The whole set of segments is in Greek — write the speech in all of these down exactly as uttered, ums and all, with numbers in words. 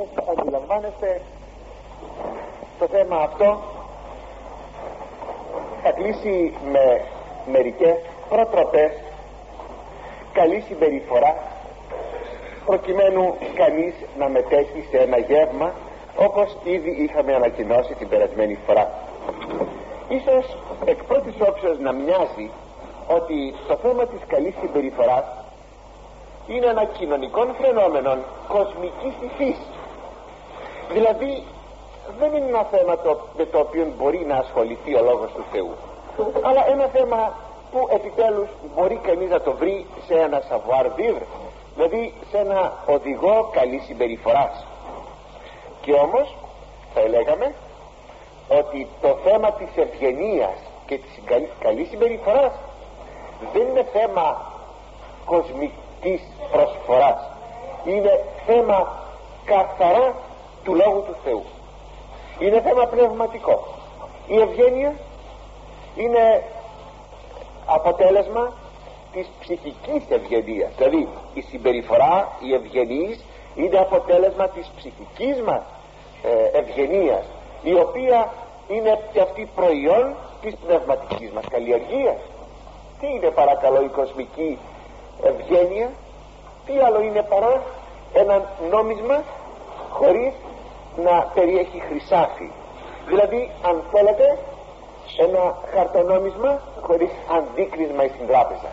όπως αντιλαμβάνεστε, το θέμα αυτό θα κλείσει με μερικές προτροπές καλή συμπεριφορά, προκειμένου κανείς να μετέχει σε ένα γεύμα, όπως ήδη είχαμε ανακοινώσει την περασμένη φορά. Ίσως εκ πρώτης όψεως να μοιάζει ότι το θέμα της καλής συμπεριφοράς είναι ένα κοινωνικό φαινόμενο κοσμικής υφής. Δηλαδή δεν είναι ένα θέμα το, με το οποίο μπορεί να ασχοληθεί ο Λόγος του Θεού, αλλά ένα θέμα που επιτέλους μπορεί κανείς να το βρει σε ένα savoir vivre, δηλαδή σε ένα οδηγό καλής συμπεριφοράς. Και όμως θα λέγαμε ότι το θέμα της ευγενίας και της καλής συμπεριφοράς δεν είναι θέμα κοσμικής προσφοράς, είναι θέμα καθαρά του Λόγου του Θεού, είναι θέμα πνευματικό. Η ευγένεια είναι αποτέλεσμα της ψυχικής ευγενίας, δηλαδή η συμπεριφορά, η ευγενής είναι αποτέλεσμα της ψυχικής μας ε, ευγενίας, η οποία είναι και αυτή προϊόν της πνευματικής μας καλλιεργίας. Τι είναι παρακαλώ η κοσμική ευγένεια? Τι άλλο είναι παρά ένα νόμισμα χωρίς να περιέχει χρυσάφι, δηλαδή αν θέλετε ένα χαρτονόμισμα χωρίς αντίκρισμα στην τράπεζα.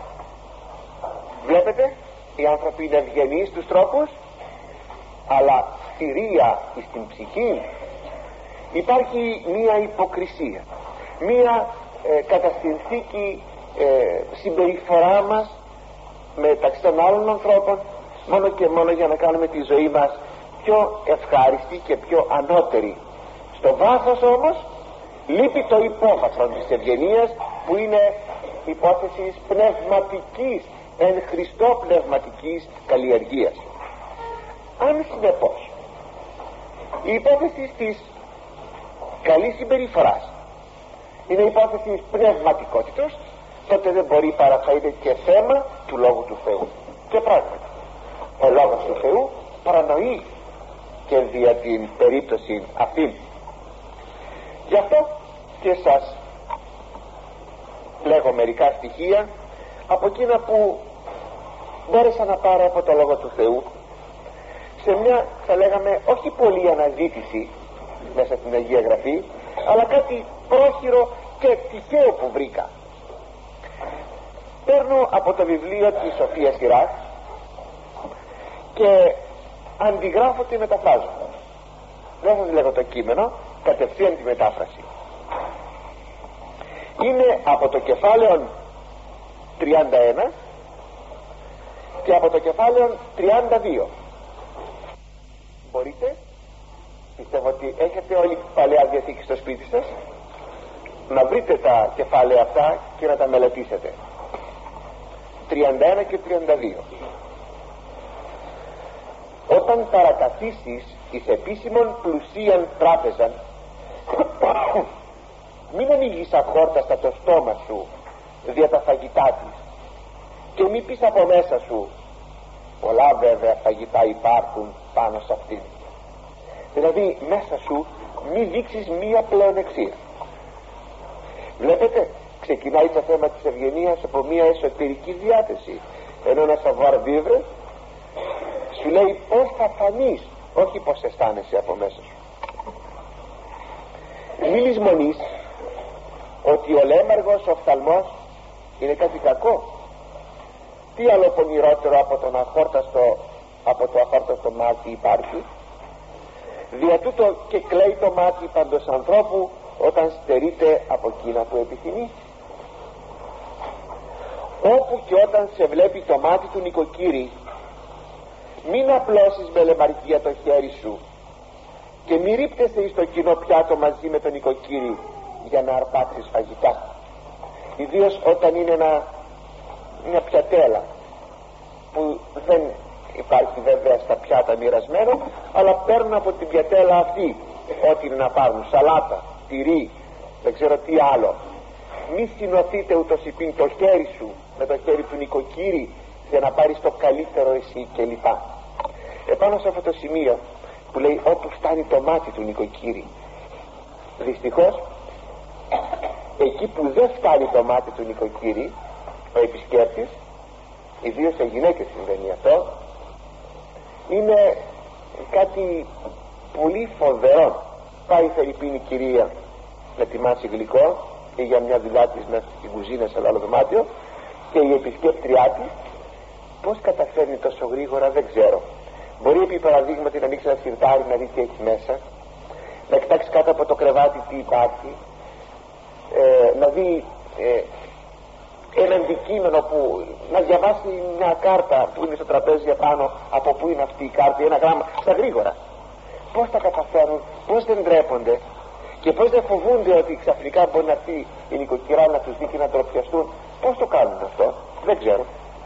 Βλέπετε, οι άνθρωποι είναι ευγενείς στους τρόπους, αλλά θηρία στην ψυχή υπάρχει μία υποκρισία, μία ε, κατά συνθήκη ε, συμπεριφορά μας μεταξύ των άλλων ανθρώπων, μόνο και μόνο για να κάνουμε τη ζωή μας πιο ευχάριστη και πιο ανώτερη. Στο βάθος όμως λείπει το υπόβαθρο της ευγενίας, που είναι υπόθεση πνευματικής, εν Χριστώ πνευματικής καλλιεργίας. Αν συνεπώς η υπόθεση της καλής συμπεριφοράς είναι υπόθεση πνευματικότητος, τότε δεν μπορεί παρά θα είναι και θέμα του Λόγου του Θεού. Και πράγματι ο Λόγος του Θεού παρανοεί και δια την περίπτωση αυτή. Γι' αυτό και σας λέγω μερικά στοιχεία από εκείνα που μπόρεσα να πάρω από το Λόγο του Θεού, σε μια, θα λέγαμε, όχι πολύ αναζήτηση μέσα στην Αγία Γραφή, αλλά κάτι πρόχειρο και τυχαίο που βρήκα. Παίρνω από το βιβλίο της Σοφίας Σειράς και αντιγράφω και μεταφράζω. Δεν σας λέγω το κείμενο, κατευθείαν τη μετάφραση. Είναι από το κεφάλαιο τριάντα ένα και από το κεφάλαιο τριάντα δύο. Μπορείτε, πιστεύω ότι έχετε όλη την Παλαιά Διαθήκη στο σπίτι σας, να βρείτε τα κεφάλαια αυτά και να τα μελετήσετε. τριάντα ένα και τριάντα δύο. Όταν παρακαθίσεις εις επίσημον πλουσίαν τράπεζαν, μην ανοίγεις αχόρταστα το στόμα σου δια τα φαγητά της, και μην πεις από μέσα σου πολλά βέβαια φαγητά υπάρχουν πάνω σε αυτήν. Δηλαδή μέσα σου μην δείξεις μία πλεονεξία. Βλέπετε, ξεκινάει το θέμα της ευγενίας από μία εσωτερική διάθεση, ενώ ένα savoir vivre σου λέει πως θα φανείς, όχι πως αισθάνεσαι από μέσα σου. Μη λησμονείς ότι ο λέμαργος οφθαλμός είναι κάτι κακό. Τι άλλο πονηρότερο από, τον αχόρταστο, από το αχόρταστο μάτι υπάρχει? Δια τούτο και κλαίει το μάτι παντός ανθρώπου όταν στερείται από εκείνα που επιθυμεί. Όπου και όταν σε βλέπει το μάτι του νοικοκύρη, μην απλώσεις με λεμαργία το χέρι σου και μη ρίπτεσαι εις το κοινό πιάτο μαζί με τον νοικοκύρη για να αρπάξεις φαγητά, ιδίως όταν είναι ένα, μια πιατέλα που δεν υπάρχει βέβαια στα πιάτα μοιρασμένο, αλλά παίρνουν από την πιατέλα αυτή ό,τι είναι να πάρουν, σαλάτα, τυρί, δεν ξέρω τι άλλο. Μη συνοθείτε ούτως υπήν το χέρι σου με το χέρι του νοικοκύρη για να πάρεις το καλύτερο εσύ κλπ. Επάνω σε αυτό το σημείο που λέει όπου φτάνει το μάτι του νοικοκύρη. Δυστυχώς εκεί που δεν φτάνει το μάτι του νοικοκύρη, ο επισκέπτης, ιδίως σε γυναίκες συμβαίνει αυτό, είναι κάτι πολύ φοβερό. Πάει η φερειπίνη κυρία να ετοιμάσει γλυκό ή για μια δουλειά της μέσα στην κουζίνα σε άλλο δωμάτιο, και η επισκέπτριά της πως καταφέρνει τόσο γρήγορα δεν ξέρω. Μπορεί επί παραδείγματι να ανοίξει ένα σιρτάρι να δει τι έχει μέσα, να κοιτάξει κάτω από το κρεβάτι τι υπάρχει, ε, να δει ε, ένα αντικείμενο, που να διαβάσει μια κάρτα που είναι στο τραπέζι επάνω, από πού είναι αυτή η κάρτα, ένα γράμμα, στα γρήγορα. Πώς τα καταφέρουν, πώς δεν ντρέπονται και πώς δεν φοβούνται ότι ξαφνικά μπορεί να έρθει η νοικοκυρά να τους δει και να τροπιαστούν. Πώς το κάνουν αυτό, δεν ξέρω.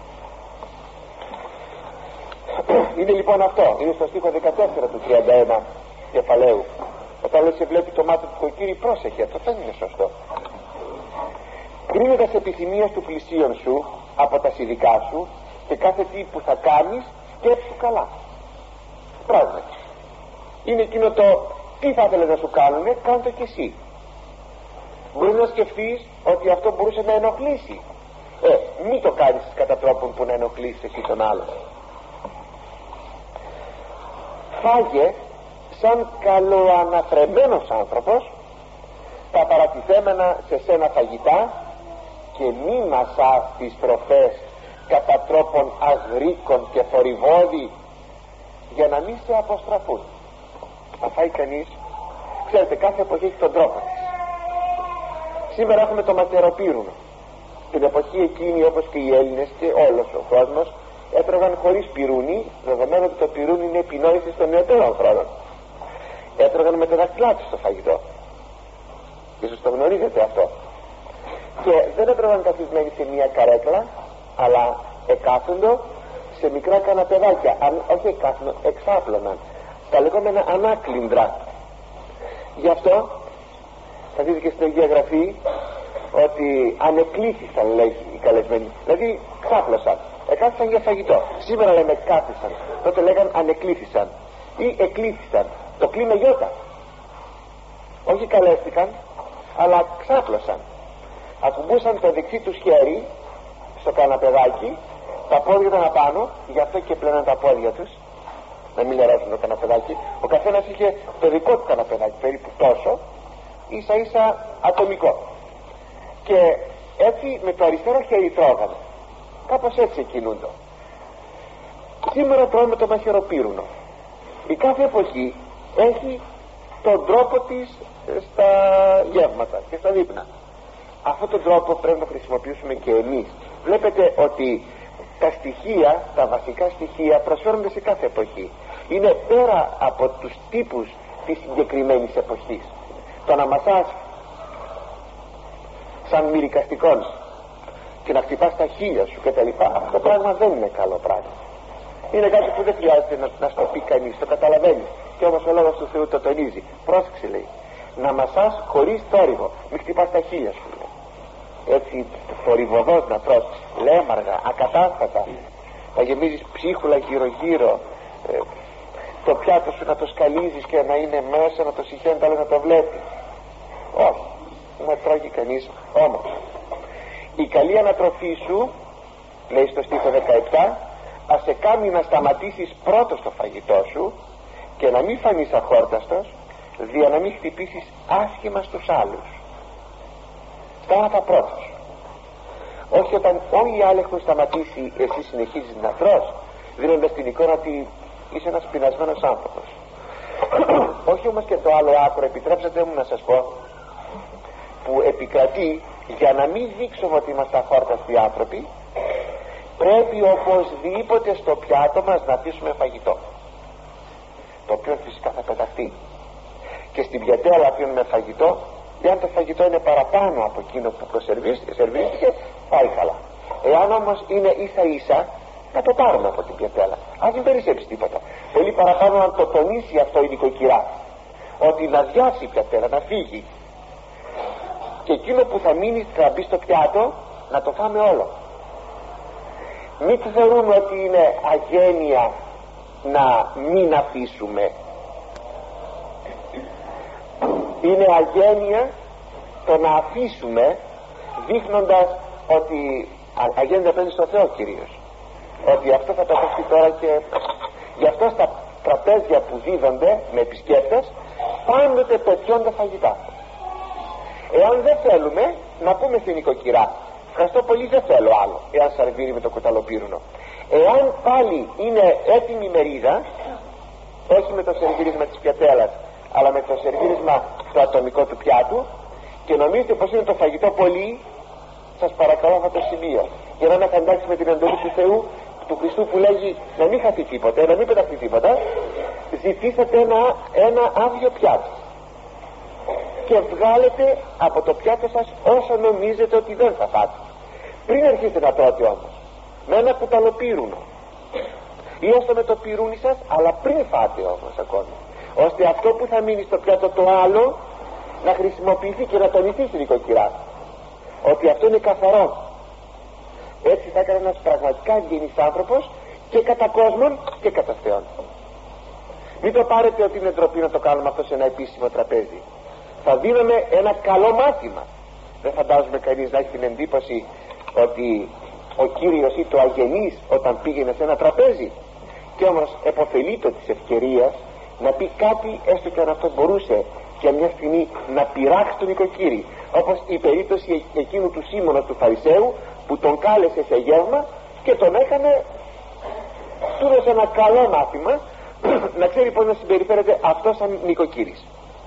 Είναι λοιπόν αυτό, είναι στο στίχο δεκατέσσερα του τριάντα ένα κεφαλαίου, όταν λέει σε βλέπει το μάτι του νοικοκύρη, πρόσεχε, αυτό δεν είναι σωστό. Κρίνοντας επιθυμίες του πλησίον σου από τα συνδικά σου, και κάθε τι που θα κάνεις σκέψου καλά. Πράγματι είναι εκείνο το τι θα ήθελες να σου κάνουνε, κάνε το κι εσύ. Μπορεί να σκεφτείς ότι αυτό μπορούσε να ενοχλήσει, ε, μην το κάνεις κατά τρόπον που να ενοχλήσεις εσύ τον άλλον. Φάγε σαν καλοαναφρεμένος άνθρωπος τα παρατηθέμενα σε σένα φαγητά, και μη μασάς τις τροφές κατά τρόπον αγρίκων και θορυβόδη, για να μην σε αποστραφούν. Θα φάει κανείς, ξέρετε, κάθε εποχή έχει τον τρόπο της. Σήμερα έχουμε το ματεροπύρουνο. Την εποχή εκείνη, όπως και οι Έλληνες και όλος ο κόσμος, έτρωγαν χωρίς πυρούνι, δεδομένου ότι το πυρούνι είναι επινόηση των νεωτέρων χρόνων. Έτρωγαν με τα δάχτυλά τους το φαγητό. Ίσως το γνωρίζετε αυτό. Και δεν έτρωγαν καθισμένοι σε μια καρέκλα, αλλά εκάθοντο σε μικρά καναπεδάκια. Αν, όχι εκάθοντο, εξάπλωναν, τα λεγόμενα ανάκλυντρα. Γι' αυτό θα δείτε και στην Αγία Γραφή ότι ανεκλήθησαν, λέγει οι καλεσμένοι, δηλαδή ξάπλωσαν, εκάθισαν για φαγητό. Σήμερα λέμε κάθισαν, τότε λέγαν ανεκλήθησαν ή εκλήθησαν. Το κλείμε γιώτα, όχι καλέστηκαν, αλλά ξάπλωσαν. Ακουμπούσαν το δεξί του χέρι στο καναπεδάκι, τα πόδια ήταν απάνω, γι' αυτό και πλέναν τα πόδια τους, να μην λερώσουν το καναπεδάκι. Ο καθένας είχε το δικό του καναπεδάκι, περίπου τόσο, ίσα ίσα ατομικό, και έτσι με το αριστερό χέρι τρώγανε. Κάπως έτσι κινούνται. Σήμερα τρώμε το μαχαιροπύρουνο. Η κάθε εποχή έχει τον τρόπο της στα γεύματα και στα δείπνα. Αυτόν τον τρόπο πρέπει να χρησιμοποιήσουμε και εμείς. Βλέπετε ότι τα στοιχεία, τα βασικά στοιχεία προσφέρονται σε κάθε εποχή. Είναι πέρα από τους τύπους της συγκεκριμένης εποχής. Το να μασάς σαν μυρικαστικών και να χτυπάς τα χείλια σου κτλ., αυτό το πράγμα δεν είναι καλό πράγμα. Είναι κάτι που δεν χρειάζεται να, να στο πει κανείς, το καταλαβαίνει. Και όμως ο λόγος του Θεού το τονίζει. Πρόσεξε, λέει, να μασάς χωρίς θόρυβο, μην χτυπάς τα χείλια σου, λέει. Έτσι θορυβοδός να τρως, λέμαργα, ακατάστατα, να γεμίζεις ψίχουλα γύρω γύρω, ε, το πιάτο σου να το σκαλίζεις και να είναι μέσα, να το συχαίνεται, αλλά να το βλέπει. Όχι, να τρώγει κανείς όμως. Η καλή ανατροφή σου, λέει στο στίχο δεκαεπτά, ας σε κάνει να σταματήσεις πρώτος το φαγητό σου και να μην φανείς αχόρταστος, δια να μην χτυπήσεις άσχημα στους άλλους. Στάματα πρώτος. Όχι όταν όλοι οι άλλοι έχουν σταματήσει, εσύ συνεχίζεις να τρως, δίνοντας την εικόνα ότι είσαι ένας πεινασμένος άνθρωπος. Όχι όμως και το άλλο άκρο, επιτρέψτε μου να σας πω, που επικρατεί, για να μην δείξουμε ότι είμαστε αχόρταστοι άνθρωποι, πρέπει οπωσδήποτε στο πιάτο μας να αφήσουμε φαγητό, το οποίο φυσικά θα πεταχτεί, και στην πιατέλα αφήνουμε φαγητό. Εάν το φαγητό είναι παραπάνω από εκείνο που προσερβίστηκε, πάει καλά. Εάν όμως είναι ίσα ίσα, να το πάρουμε από την πιατέλα, ας μην περισσέψει τίποτα. Πολύ παραπάνω να το τονίσει αυτό η νοικοκυρά, ότι να διάσει η πιατέλα, να φύγει, και εκείνο που θα μείνει, θα μπει στο πιάτο, να το φάμε όλο. Μην θεωρούμε ότι είναι αγένεια να μην αφήσουμε. Είναι αγένεια το να αφήσουμε, δείχνοντας ότι αγένεια παίρνει στο Θεό κυρίως, ότι αυτό θα πεταχθεί τώρα. Και γι' αυτό στα τραπέζια που δίδονται με επισκέπτες πάντοτε πετιώνται φαγητά. Εάν δεν θέλουμε να πούμε στην νοικοκυρά ευχαριστώ πολύ, δεν θέλω άλλο, εάν σαρβίρει με το κοταλοπύρουνο, εάν πάλι είναι έτοιμη μερίδα, όχι με το σερβίρισμα της πιατέλας αλλά με το σερβίρισμα το ατομικό του πιάτου, και νομίζετε πως είναι το φαγητό πολύ, σας παρακαλώ αυτό το σημείο, για να είναι εντάξει με την εντολή του Θεού, του Χριστού, που λέγει να μην χαθεί τίποτα, να μην πεταχθεί τίποτα, ζητήσατε ένα, ένα άδειο πιάτο και βγάλετε από το πιάτο σας όσο νομίζετε ότι δεν θα φάτε. Πριν αρχίσετε να τρώτε όμως με ένα κουταλοπύρουνο ή έστω με το πυρούνι σας, αλλά πριν φάτε όμως ακόμη, ώστε αυτό που θα μείνει στο πιάτο το άλλο να χρησιμοποιηθεί και να τονιστεί στην νοικοκυρά ότι αυτό είναι καθαρό. Έτσι θα έκανε ένας πραγματικά ευγενής άνθρωπος και κατά κόσμον και κατά Θεόν. Μην το πάρετε ότι είναι ντροπή να το κάνουμε αυτό σε ένα επίσημο τραπέζι. Θα δίνουμε ένα καλό μάθημα. Δεν φαντάζομαι κανείς να έχει την εντύπωση ότι ο Κύριος ή το αγενής όταν πήγαινε σε ένα τραπέζι, και όμως επωφελείτο της ευκαιρίας να πει κάτι, έστω και αν αυτό μπορούσε για μια στιγμή να πειράξει τον νοικοκύρη, όπως η περίπτωση εκείνου του Σίμωνα του Φαρισαίου που τον κάλεσε σε γεύμα και τον έκανε, του έδωσε ένα καλό μάθημα να ξέρει πώς να συμπεριφέρεται αυτό σαν νοικοκύρης.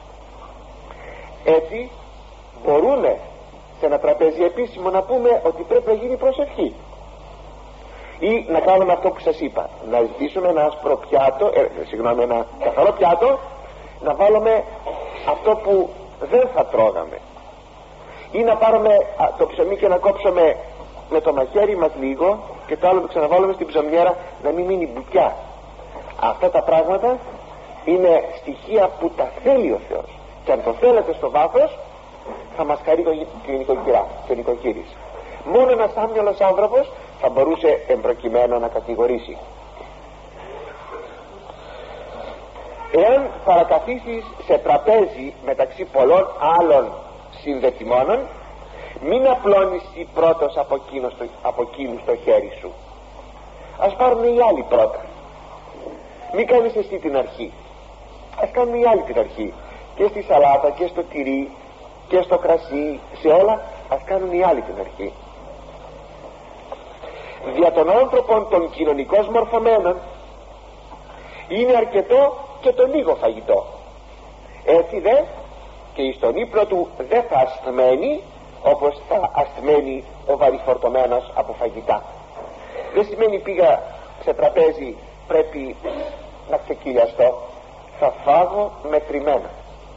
Έτσι μπορούμε σε ένα τραπέζι επίσημο να πούμε ότι πρέπει να γίνει προσευχή, ή να κάνουμε αυτό που σας είπα, να ζητήσουμε ένα άσπρο πιάτο, ε, συγγνώμη, ένα καθαρό πιάτο, να βάλουμε αυτό που δεν θα τρώγαμε, ή να πάρουμε α, το ψωμί και να κόψουμε με το μαχαίρι μας λίγο και το άλλο που ξαναβάλουμε στην ψωμιέρα, να μην μείνει μπουκιά. Αυτά τα πράγματα είναι στοιχεία που τα θέλει ο Θεός, και αν το θέλετε στο βάθος θα μας χαρεί και η νοικοκυρά και ο νοικοκύρης. Μόνο ένας άμυαλος άνθρωπος θα μπορούσε εμπροκειμένο να κατηγορήσει. Εάν παρακαθίσεις σε τραπέζι μεταξύ πολλών άλλων συνδετημόνων, μην απλώνεις εσύ πρώτος από εκείνους το, από εκείνους το χέρι σου. Ας πάρουν οι άλλοι πρώτα. Μην κάνεις εσύ την αρχή, ας κάνουν οι άλλοι την αρχή. Και στη σαλάτα και στο τυρί και στο κρασί, σε όλα ας κάνουν οι άλλοι την αρχή. Δια των άνθρωπων των κοινωνικώς μορφωμένων είναι αρκετό και το λίγο φαγητό. Έτσι δε και εις τον ύπνο του δεν θα ασθμένει όπως θα ασθμένει ο βαριφορτωμένος από φαγητά. Δεν σημαίνει πήγα σε τραπέζι πρέπει να ξεκυλιαστώ, θα φάγω μετρημένα.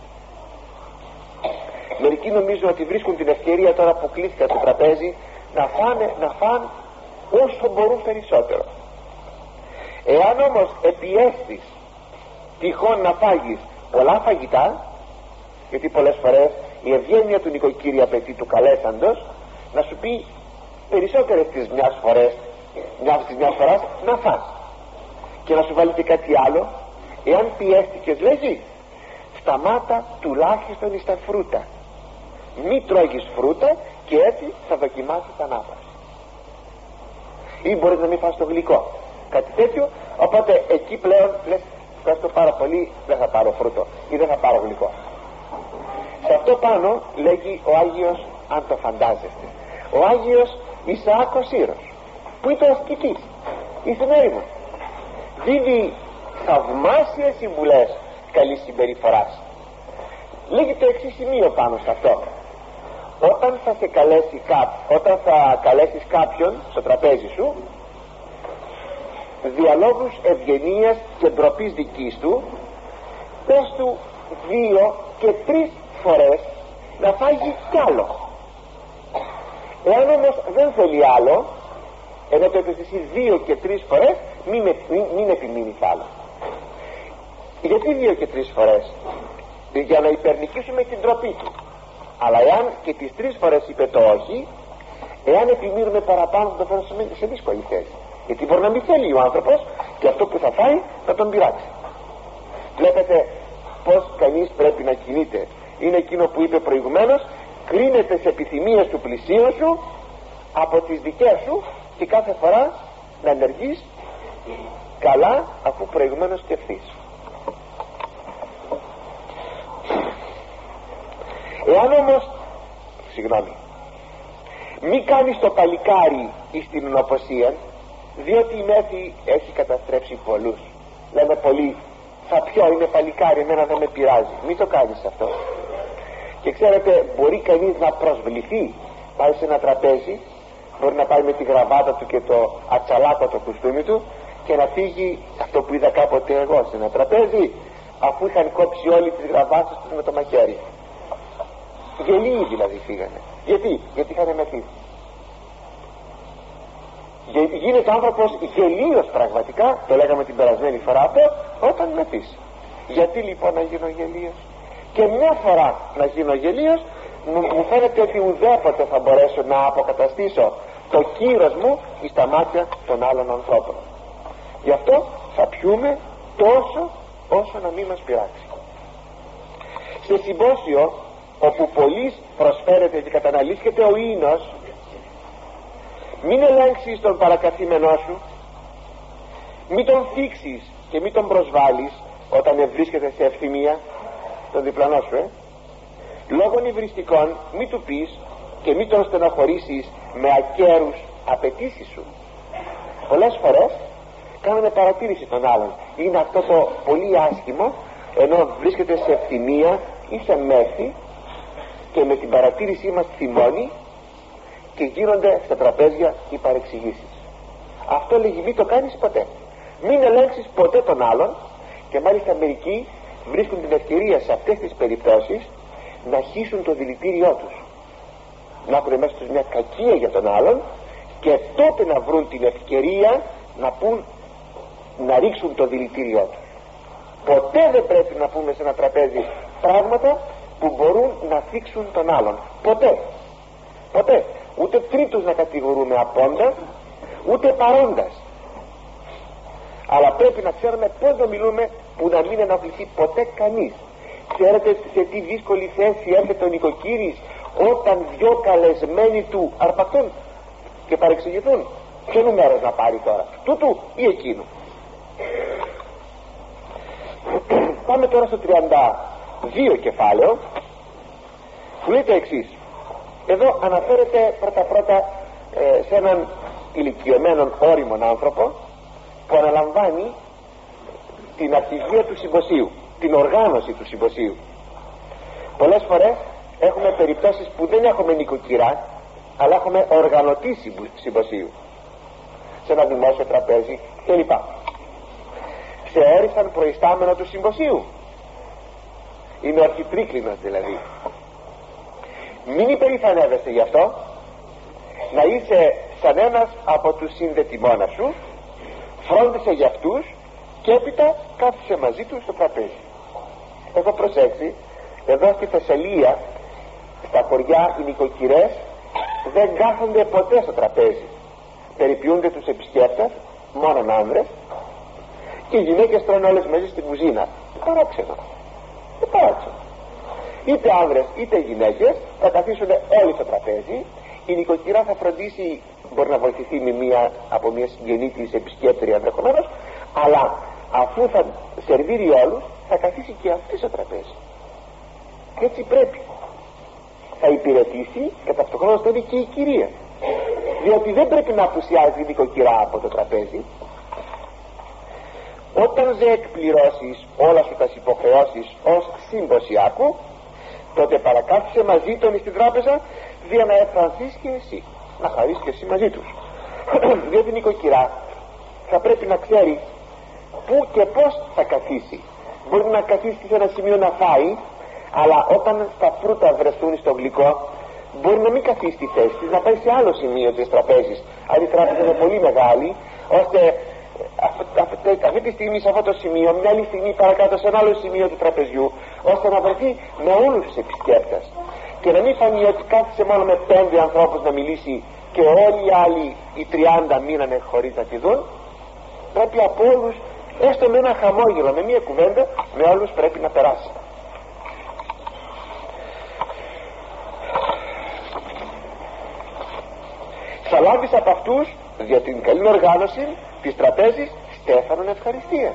Μερικοί νομίζουν ότι βρίσκουν την ευκαιρία τώρα που κλείστηκαν στο τραπέζι να φάνε, να φάνε όσο μπορούν περισσότερο. Εάν όμως επιέστης τυχόν να φάγεις πολλά φαγητά, γιατί πολλές φορές η ευγένεια του νοικοκύρη απαιτεί του καλέσαντος να σου πει περισσότερες τις μιας φορές, μιας της μιας φοράς να φας και να σου βάλει και κάτι άλλο. Εάν πιέστηκες, λέγει, σταμάτα τουλάχιστον εις τα φρούτα, μη τρώγεις φρούτα και έτσι θα δοκιμάσεις ανάπαυση. Ή μπορείς να μην φας το γλυκό, κάτι τέτοιο. Οπότε εκεί πλέον λες ευχαριστώ πάρα πολύ, δεν θα πάρω φρούτο ή δεν θα πάρω γλυκό. Σε αυτό πάνω λέγει ο Άγιος, αν το φαντάζεστε, ο Άγιος Ισαάκ ο Σύρος, που ήταν ασκητής ήσουν έρημος, δίνει θαυμάσιες συμβουλές καλής συμπεριφοράς. Λέγει το εξής σημείο πάνω σε αυτό: όταν θα σε καλέσει κάπο, όταν θα καλέσεις κάποιον στο τραπέζι σου, διαλόγους ευγενίας και ντροπής δικής του, πες του δύο και τρεις φορές να φάγει κι άλλο. Εάν όμως δεν θέλει άλλο, ενώ το έπαιζε εσύ δύο και τρεις φορές, μην, μην, μην επιμείνεις άλλο. Γιατί δύο και τρεις φορές? Για να υπερνικήσουμε την ντροπή του. Αλλά εάν και τις τρεις φορές είπε το όχι, εάν επιμείνουμε παραπάνω θα το φέρουμε σε δύσκολη θέση, γιατί μπορεί να μην θέλει ο άνθρωπος και αυτό που θα φάει θα τον πειράξει. Βλέπετε πως κανείς πρέπει να κινείται είναι εκείνο που είπε προηγουμένως, κρίνεται τις επιθυμίες του πλησίον σου από τις δικές σου και κάθε φορά να ενεργείς καλά αφού προηγουμένως σκεφτείς. Εάν όμως, συγγνώμη, μη κάνεις το παλικάρι εις την ονοποσία, διότι η μέθη έχει καταστρέψει πολλούς. Λένε πολλοί, θα πιω, είναι παλικάρι, εμένα δεν με πειράζει. Μην το κάνεις αυτό. Και ξέρετε, μπορεί κανείς να προσβληθεί, πάει σε ένα τραπέζι, μπορεί να πάει με τη γραβάτα του και το ατσαλάκο το κουστούμι του και να φύγει, αυτό που είδα κάποτε εγώ σε ένα τραπέζι, αφού είχαν κόψει όλοι τις γραβάτες τους με το μαχαίρι. Γελίοι δηλαδή φύγανε. Γιατί, γιατί είχαν μεθύσει. Γίνεται άνθρωπος γελίος πραγματικά, το λέγαμε την περασμένη φορά αυτό, όταν μεθύσει. Γιατί λοιπόν να γίνω γελίος? Και μια φορά να γίνω γελίος, μου, μου φαίνεται ότι ουδέποτε θα μπορέσω να αποκαταστήσω το κύρος μου εις τα μάτια των άλλων ανθρώπων. Γι' αυτό θα πιούμε τόσο όσο να μην μας πειράξει. Σε συμπόσιο όπου πολλής προσφέρεται και καταναλύσκεται ο ίνος, μην ελέγξεις τον παρακαθήμενό σου, μην τον θίξεις και μην τον προσβάλλεις όταν βρίσκεται σε ευθυμία τον διπλανό σου, ε? Λόγων υβριστικών μην του πεις και μην τον στενοχωρήσεις με ακέρους απαιτήσεις σου. Πολλές φορές κάνουμε παρατήρηση των άλλων, είναι αυτό το πολύ άσχημο, ενώ βρίσκεται σε ευθυμία ή σε μέθη, και με την παρατήρησή μας θυμώνει και γίνονται στα τραπέζια οι παρεξηγήσεις. Αυτό λέγει μην το κάνεις ποτέ. Μην ελέγξεις ποτέ τον άλλον, και μάλιστα μερικοί βρίσκουν την ευκαιρία σε αυτές τις περιπτώσεις να χύσουν το δηλητήριό τους, να έχουν μέσα τους μια κακία για τον άλλον και τότε να βρουν την ευκαιρία να πούν, να ρίξουν το δηλητήριό τους. Ποτέ δεν πρέπει να πούμε σε ένα τραπέζι πράγματα που μπορούν να θίξουν τον άλλον. Ποτέ. Ποτέ. Ούτε τρίτους να κατηγορούμε απόντα, ούτε παρόντας. Αλλά πρέπει να ξέρουμε πώς να μιλούμε που να μην ενοχληθεί ποτέ κανείς. Ξέρετε σε τι δύσκολη θέση έρχεται ο νοικοκύρης όταν δυο καλεσμένοι του αρπακτούν και παρεξηγηθούν? Ποιον μέρος να πάρει τώρα, τούτου ή εκείνου? Πάμε τώρα στο τριάντα δύο κεφάλαιο που λέει το εξής. Εδώ αναφέρεται πρώτα πρώτα ε, σε έναν ηλικιωμένον όριμον άνθρωπο που αναλαμβάνει την αρχηγία του συμποσίου, την οργάνωση του συμποσίου. Πολλές φορές έχουμε περιπτώσεις που δεν έχουμε νοικοκυρά, αλλά έχουμε οργανωτή συμποσίου σε ένα δημόσιο τραπέζι κλπ. Σε όρισαν προϊστάμενο του συμποσίου, είναι ο αρχιτρίκλινος δηλαδή. Μην υπερηφανεύεσαι γι' αυτό, να είσαι σαν ένας από τους συνδετημόνας σου, φρόντισε για αυτούς και έπειτα κάθισε μαζί τους στο τραπέζι. Έχω προσέξει, εδώ στη Θεσσαλία, στα χωριά, οι νοικοκυρές δεν κάθονται ποτέ στο τραπέζι, περιποιούνται τους επισκέπτες, μόνον άνδρες, και οι γυναίκες τρώνε όλες μαζί στην κουζίνα. Παράξενο, παράξενο. Είτε άνδρες είτε γυναίκες θα καθίσουν όλοι στο τραπέζι, η νοικοκυρά θα φροντίσει, μπορεί να βοηθηθεί με μία, από μια συγγενή της επισκέπτρια ενδεχομένως, αλλά αφού θα σερβίρει όλους θα καθίσει και αυτή στο τραπέζι. Και έτσι πρέπει, θα υπηρετήσει και ταυτοχρόνως θα είναι και η κυρία, διότι δεν πρέπει να απουσιάζει η νοικοκυρά από το τραπέζι. Όταν δεν εκπληρώσεις όλα σου τα υποχρεώσεις ως συμποσιάκου, τότε παρακάθισε μαζί τον στην τράπεζα, για να αισθανθείς και εσύ, να χαρείς και εσύ μαζί τους. Διότι η νοικοκυρά θα πρέπει να ξέρει πού και πώς θα καθίσει. Μπορεί να καθίσει σε ένα σημείο να φάει, αλλά όταν τα φρούτα βρεθούν στο γλυκό, μπορεί να μην καθίσει στη θέση της, να πάει σε άλλο σημείο της τραπέζης. Αν η τράπεζα είναι πολύ μεγάλη, ώστε αυτή τη στιγμή σε αυτό το σημείο, μια άλλη στιγμή παρακάτω σε ένα άλλο σημείο του τραπεζιού, ώστε να βρεθεί με όλους τους επισκέπτες και να μην φανεί ότι κάθισε μόνο με πέντε ανθρώπους να μιλήσει και όλοι οι άλλοι οι τριάντα μείνανε χωρίς να τη δουν. Πρέπει από όλους, έστω με ένα χαμόγελο, με μια κουβέντα, με όλους πρέπει να περάσει. θα λάβεις από αυτούς για την καλή οργάνωση της τραπέζης στέφανον ευχαριστίας.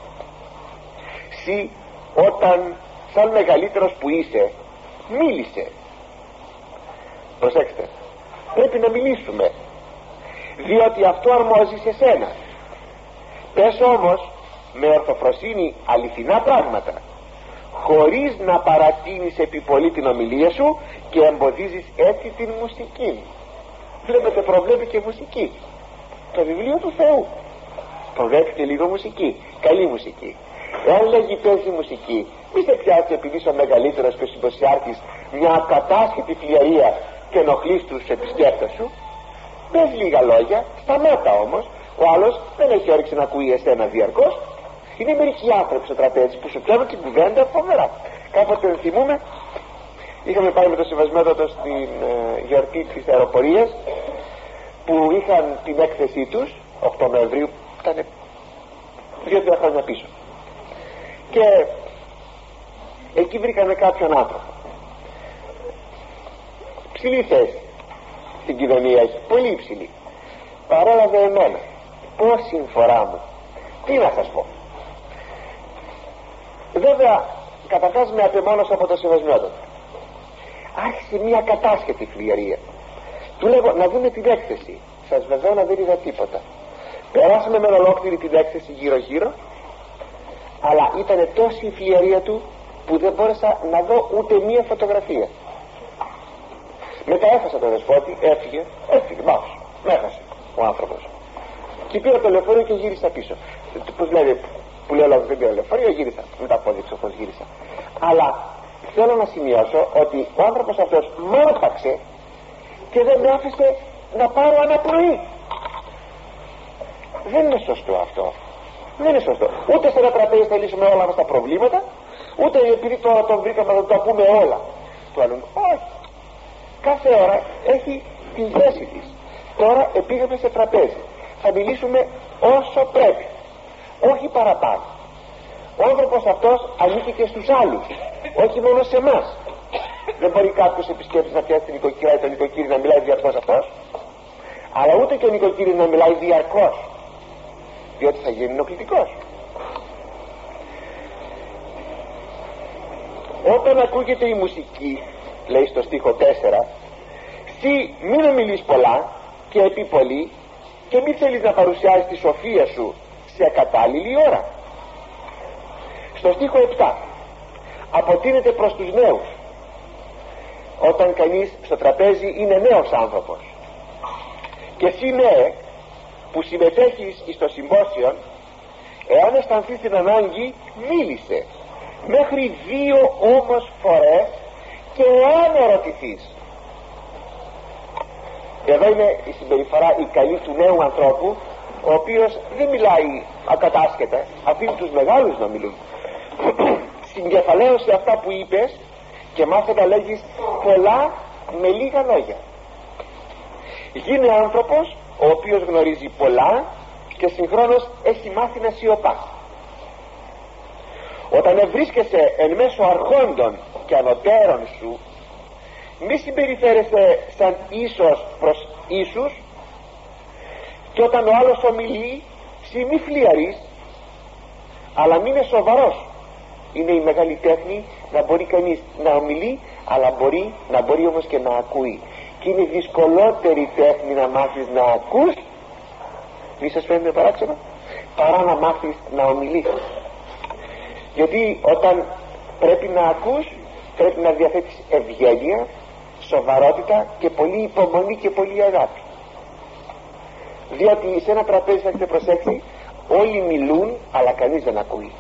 Συ όταν σαν μεγαλύτερος που είσαι μίλησε. Προσέξτε, πρέπει να μιλήσουμε, διότι αυτό αρμόζει σε σένα. Πες όμως με ορθοφροσύνη αληθινά πράγματα, χωρίς να παρατείνεις επί πολύ την ομιλία σου και εμποδίζεις έτσι την μουσική. Βλέπετε, προβλέπει και μουσική. Το βιβλίο του Θεού προβλέπει και λίγο μουσική, καλή μουσική. Εάν λέγει παίζει μουσική, μη σε πιάσει επειδή είσαι ο μεγαλύτερος και ο συμποσιάρχης μια ακατάσχετη φλιαρία και ενοχλείς τους επισκέπτες σου. Πες λίγα λόγια, σταμάτα όμως. Ο άλλος δεν έχει όρεξη να ακούει εσένα διαρκώς. Είναι μερικοί άνθρωποι στο τραπέζι που σου πιάνουν την κουβέντα φοβερά. Κάποτε θυμούμε, είχαμε πάει με το Σεβασμιότατο στην ε, γιορτή της αεροπορίας, που είχαν την έκθεσή τους οκτώ Νοεμβρίου, ήταν δύο-τρία χρόνια πίσω, και εκεί βρήκαμε κάποιον άνθρωπο ψηλή θέση στην κοινωνία, έχει πολύ υψηλή. Παρέλαβε εμένα, πόση φορά μου, τι να σας πω. Βέβαια καταρχάς με απεμόνωσα από το Σεβασμιότατο. Άρχισε μια κατάσχετη φλιαρία. Του λέγω να δούμε την έκθεση. Σας βεβαίω να δεν είδα τίποτα. Περάσαμε με ολόκληρη την έκθεση γύρω γύρω, αλλά ήταν τόση η φλιαρία του που δεν μπόρεσα να δω ούτε μία φωτογραφία. Μετά έχασα τον δεσπότη, έφυγε, έφυγε, μάχος, με έχασε ο άνθρωπος. Και πήρα το λεωφορείο και γύρισα πίσω. Πώς λέει, που λέω δεν πήρα λεωφορείο, γύρισα. Μετά απόδειξε πως γύρισα. Αλλά θέλω να σημειώσω ότι ο άνθρωπος αυτός μ' άρπαξε και δεν με άφησε να πάρω αναπνοή. Δεν είναι σωστό αυτό. Δεν είναι σωστό. Ούτε σε ένα τραπέζι θα λύσουμε όλα μας τα προβλήματα, ούτε επειδή τώρα τον βρήκαμε να τα πούμε όλα του άλλου. Όχι. Κάθε ώρα έχει την θέση της. Τώρα πήγαμε σε τραπέζι. Θα μιλήσουμε όσο πρέπει, όχι παραπάνω. Ο άνθρωπος αυτός ανήκει και στους άλλους, όχι μόνο σε εμάς. Δεν μπορεί κάποιος επισκέπτης να πιάσει την νοικοκυρά ή τον νοικοκύρη να μιλάει διαρκώς αυτός, αλλά ούτε και ο νοικοκύρης να μιλάει διαρκώς, διότι θα γίνει ενοχλητικός. Όταν ακούγεται η μουσική, λέει στο στίχο τέσσερα, «Συ μην ομιλείς πολλά και επί πολύ και μην θέλεις να παρουσιάσεις τη σοφία σου σε ακατάλληλη ώρα». Στο στίχο επτά αποτείνεται προς τους νέους. Όταν κανείς στο τραπέζι είναι νέος άνθρωπος, και εσύ νέε που συμμετέχεις στο συμπόσιο, εάν αισθανθείς την ανάγκη, μίλησε μέχρι δύο όμως φορές, και εάν ερωτηθείς. Εδώ είναι η συμπεριφορά η καλή του νέου ανθρώπου, ο οποίος δεν μιλάει ακατάσχετα, αφήνει τους μεγάλους να μιλούν. Συγκεφαλαίωσε αυτά που είπες και μάθε να λέγεις πολλά με λίγα λόγια. Γίνε άνθρωπος ο οποίος γνωρίζει πολλά και συγχρόνως έχει μάθει να σιωπά. Όταν βρίσκεσαι εν μέσω αρχόντων και ανωτέρων σου, μη συμπεριφέρεσαι σαν ίσος προς ίσους, και όταν ο άλλος ομιλεί, συ μη φλιαρείς, αλλά μην είναι σοβαρός. Είναι η μεγάλη τέχνη να μπορεί κανείς να ομιλεί, αλλά μπορεί, να μπορεί όμως και να ακούει. Και είναι δυσκολότερη τέχνη να μάθεις να ακούς, μη σας φαίνεται παράξενο, παρά να μάθεις να ομιλείς. Γιατί όταν πρέπει να ακούς, πρέπει να διαθέτεις ευγένεια, σοβαρότητα και πολύ υπομονή και πολύ αγάπη. Διότι σε ένα τραπέζι, θα έχετε προσέξει, όλοι μιλούν αλλά κανείς δεν ακούει.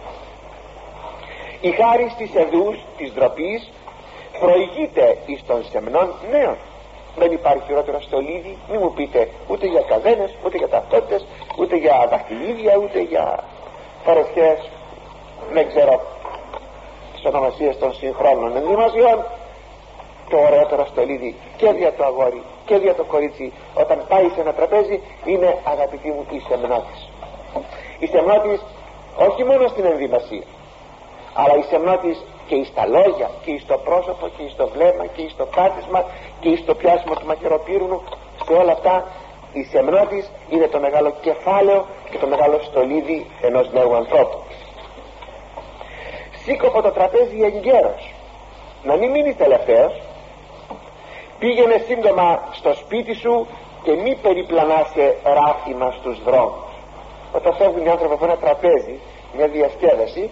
Η χάρις της εδούς, της ντροπής, προηγείται εις των σεμνών νέων. Δεν υπάρχει χειρότερο στολίδι, μη μου πείτε ούτε για καδένες, ούτε για ταυτότητες, ούτε για δαχτυλίδια, ούτε για παρεσιές, δεν ξέρω τις ονομασίες των συγχρόνων ενδυμασιών. Το ωραιότερο στολίδι και δια το αγόρι και δια το κορίτσι, όταν πάει σε ένα τραπέζι, είναι, αγαπητοί μου, η σεμνότης. Η σεμνότης όχι μόνο στην ενδυμασία, αλλά η σεμνότης και εις τα λόγια και εις το πρόσωπο και εις το βλέμμα και εις το πάτισμα και εις το πιάσιμο του μαχαιροπύρνου, Σε όλα αυτά η σεμνότης είναι το μεγάλο κεφάλαιο και το μεγάλο στολίδι ενός νέου ανθρώπου. Σήκω από το τραπέζι εγκαίρος, να μην μείνεις τελευταίος. Πήγαινε σύντομα στο σπίτι σου και μη περιπλανάσαι ράφημα στους δρόμους. Όταν φεύγουν οι άνθρωποι από ένα τραπέζι, μια διασκέδαση,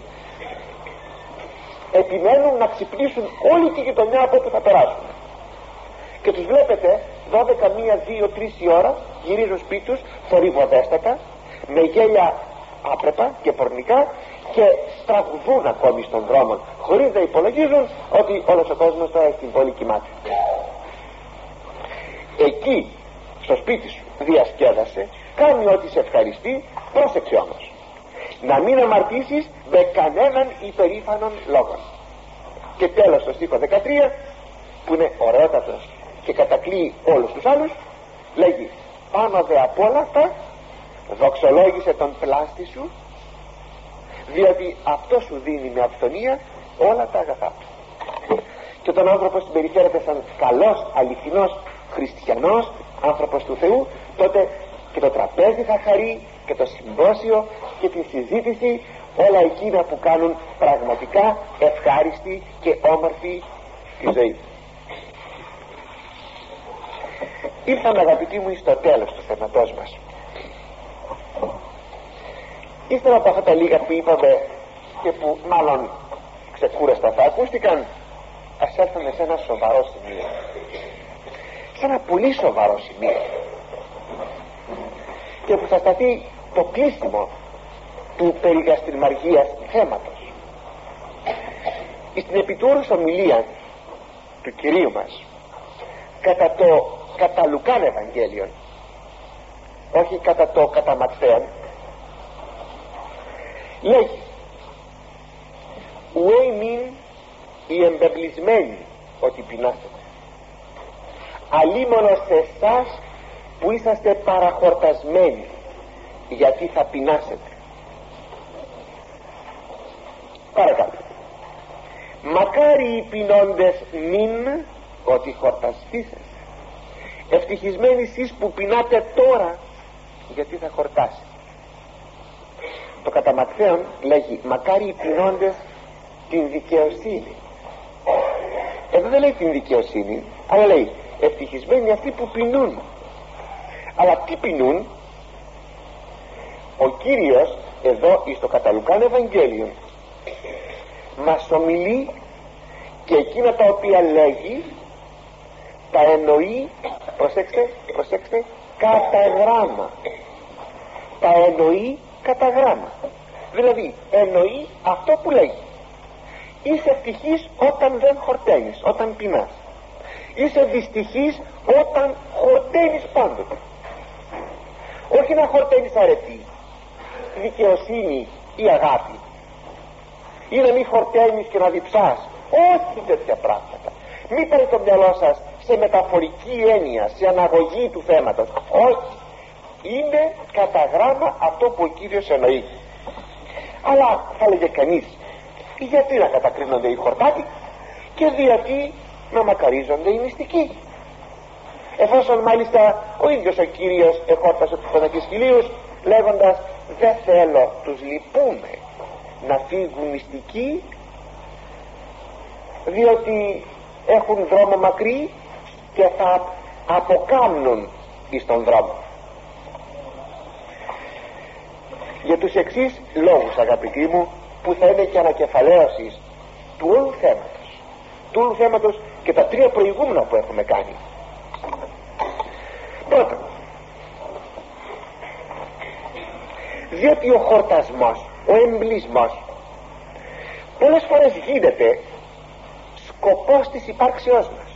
επιμένουν να ξυπνήσουν όλη τη γειτονιά από όπου θα περάσουν, και τους βλέπετε δώδεκα, μία, δύο, τρεις η ώρα γυρίζουν σπίτι τους θορυβοδέστατα, με γέλια άπρεπα και πορνικά, και στραγουδούν ακόμη στον δρόμο, χωρίς να υπολογίζουν ότι όλος ο κόσμος τώρα στην πόλη κοιμάται. Εκεί στο σπίτι σου διασκέδασε, κάνει ό,τι σε ευχαριστεί, πρόσεξε όμως να μην αμαρτήσεις με κανέναν υπερήφανον λόγο. Και τέλος στο στίχο δεκατρία, που είναι ωραιότατος και κατακλείει όλους τους άλλους, λέγει: πάνω δε απ' όλα αυτά δοξολόγησε τον πλάστη σου, διότι αυτό σου δίνει με αυθονία όλα τα αγαθά. Και όταν ο άνθρωπος συμπεριφέρεται σαν καλός, αληθινός χριστιανός, άνθρωπος του Θεού, τότε και το τραπέζι θα χαρεί, και το συμπόσιο και τη συζήτηση, όλα εκείνα που κάνουν πραγματικά ευχάριστη και όμορφη τη ζωή. Ήρθαμε, αγαπητοί μου, στο τέλος του θέματός μας. Ύστερα από αυτά τα λίγα που είπαμε και που μάλλον ξεκούραστα θα ακούστηκαν, ας έρθουμε σε ένα σοβαρό σημείο, σε ένα πολύ σοβαρό σημείο, και που θα σταθεί το κλείσιμο του περιγαστριμαργίας θέματος. Στην επιτούρους ομιλία του Κυρίου μας κατά το κατά Λουκάν Ευαγγέλιον, όχι κατά το κατά Ματθαίον, λέγει: ουέ μην οι εμπεμπλισμένοι ότι πεινάσετε, αλίμονο σε εσάς που είσαστε παραχορτασμένοι, γιατί θα πεινάσετε. Παρακάτω: μακάρι οι πεινώντες μην ότι χορταστήσετε, ευτυχισμένοι εσείς που πεινάτε τώρα, γιατί θα χορτάσετε. Το κατά Ματθαίον λέγει: μακάρι οι πεινώντες την δικαιοσύνη. Εδώ δεν λέει την δικαιοσύνη, αλλά λέει ευτυχισμένοι αυτοί που πεινούν. Αλλά τι πεινούν? Ο Κύριος εδώ εις το κατά Λουκάν Ευαγγέλιο μας ομιλεί, και εκείνα τα οποία λέγει τα εννοεί, προσέξτε, προσέξτε, κατά γράμμα. Τα εννοεί κατά γράμμα. Δηλαδή εννοεί αυτό που λέγει. Είσαι ευτυχής όταν δεν χορταίνεις, όταν πεινάς. Είσαι δυστυχής όταν χορταίνεις πάντοτε. Όχι να χορταίνεις αρετή, δικαιοσύνη ή αγάπη, ή να μην χορταίνεις και να διψάς. Όχι τέτοια πράγματα. Μην πάρει το μυαλό σας σε μεταφορική έννοια, σε αναγωγή του θέματος. Όχι. Είναι κατά γράμμα αυτό που ο Κύριος εννοεί. Αλλά θα λέγε κανείς, γιατί να κατακρίνονται οι χορτάτοι και γιατί να μακαρίζονται οι μυστικοί, εφόσον μάλιστα ο ίδιος ο Κύριος εχόρτασε τους Πανακισκυλίους λέγοντας: δεν θέλω, τους λυπούμε, να φύγουν μυστικοί, διότι έχουν δρόμο μακρύ και θα αποκάμνουν εις τον δρόμο. Για τους εξής λόγους, αγαπητοί μου, που θα είναι και ανακεφαλαίωσης του όλου θέματος, του όλου θέματος και τα τρία προηγούμενα που έχουμε κάνει. Πρώτον, διότι ο χορτασμός, ο εμπλισμός πολλές φορές γίνεται σκοπός της υπάρξεώς μας.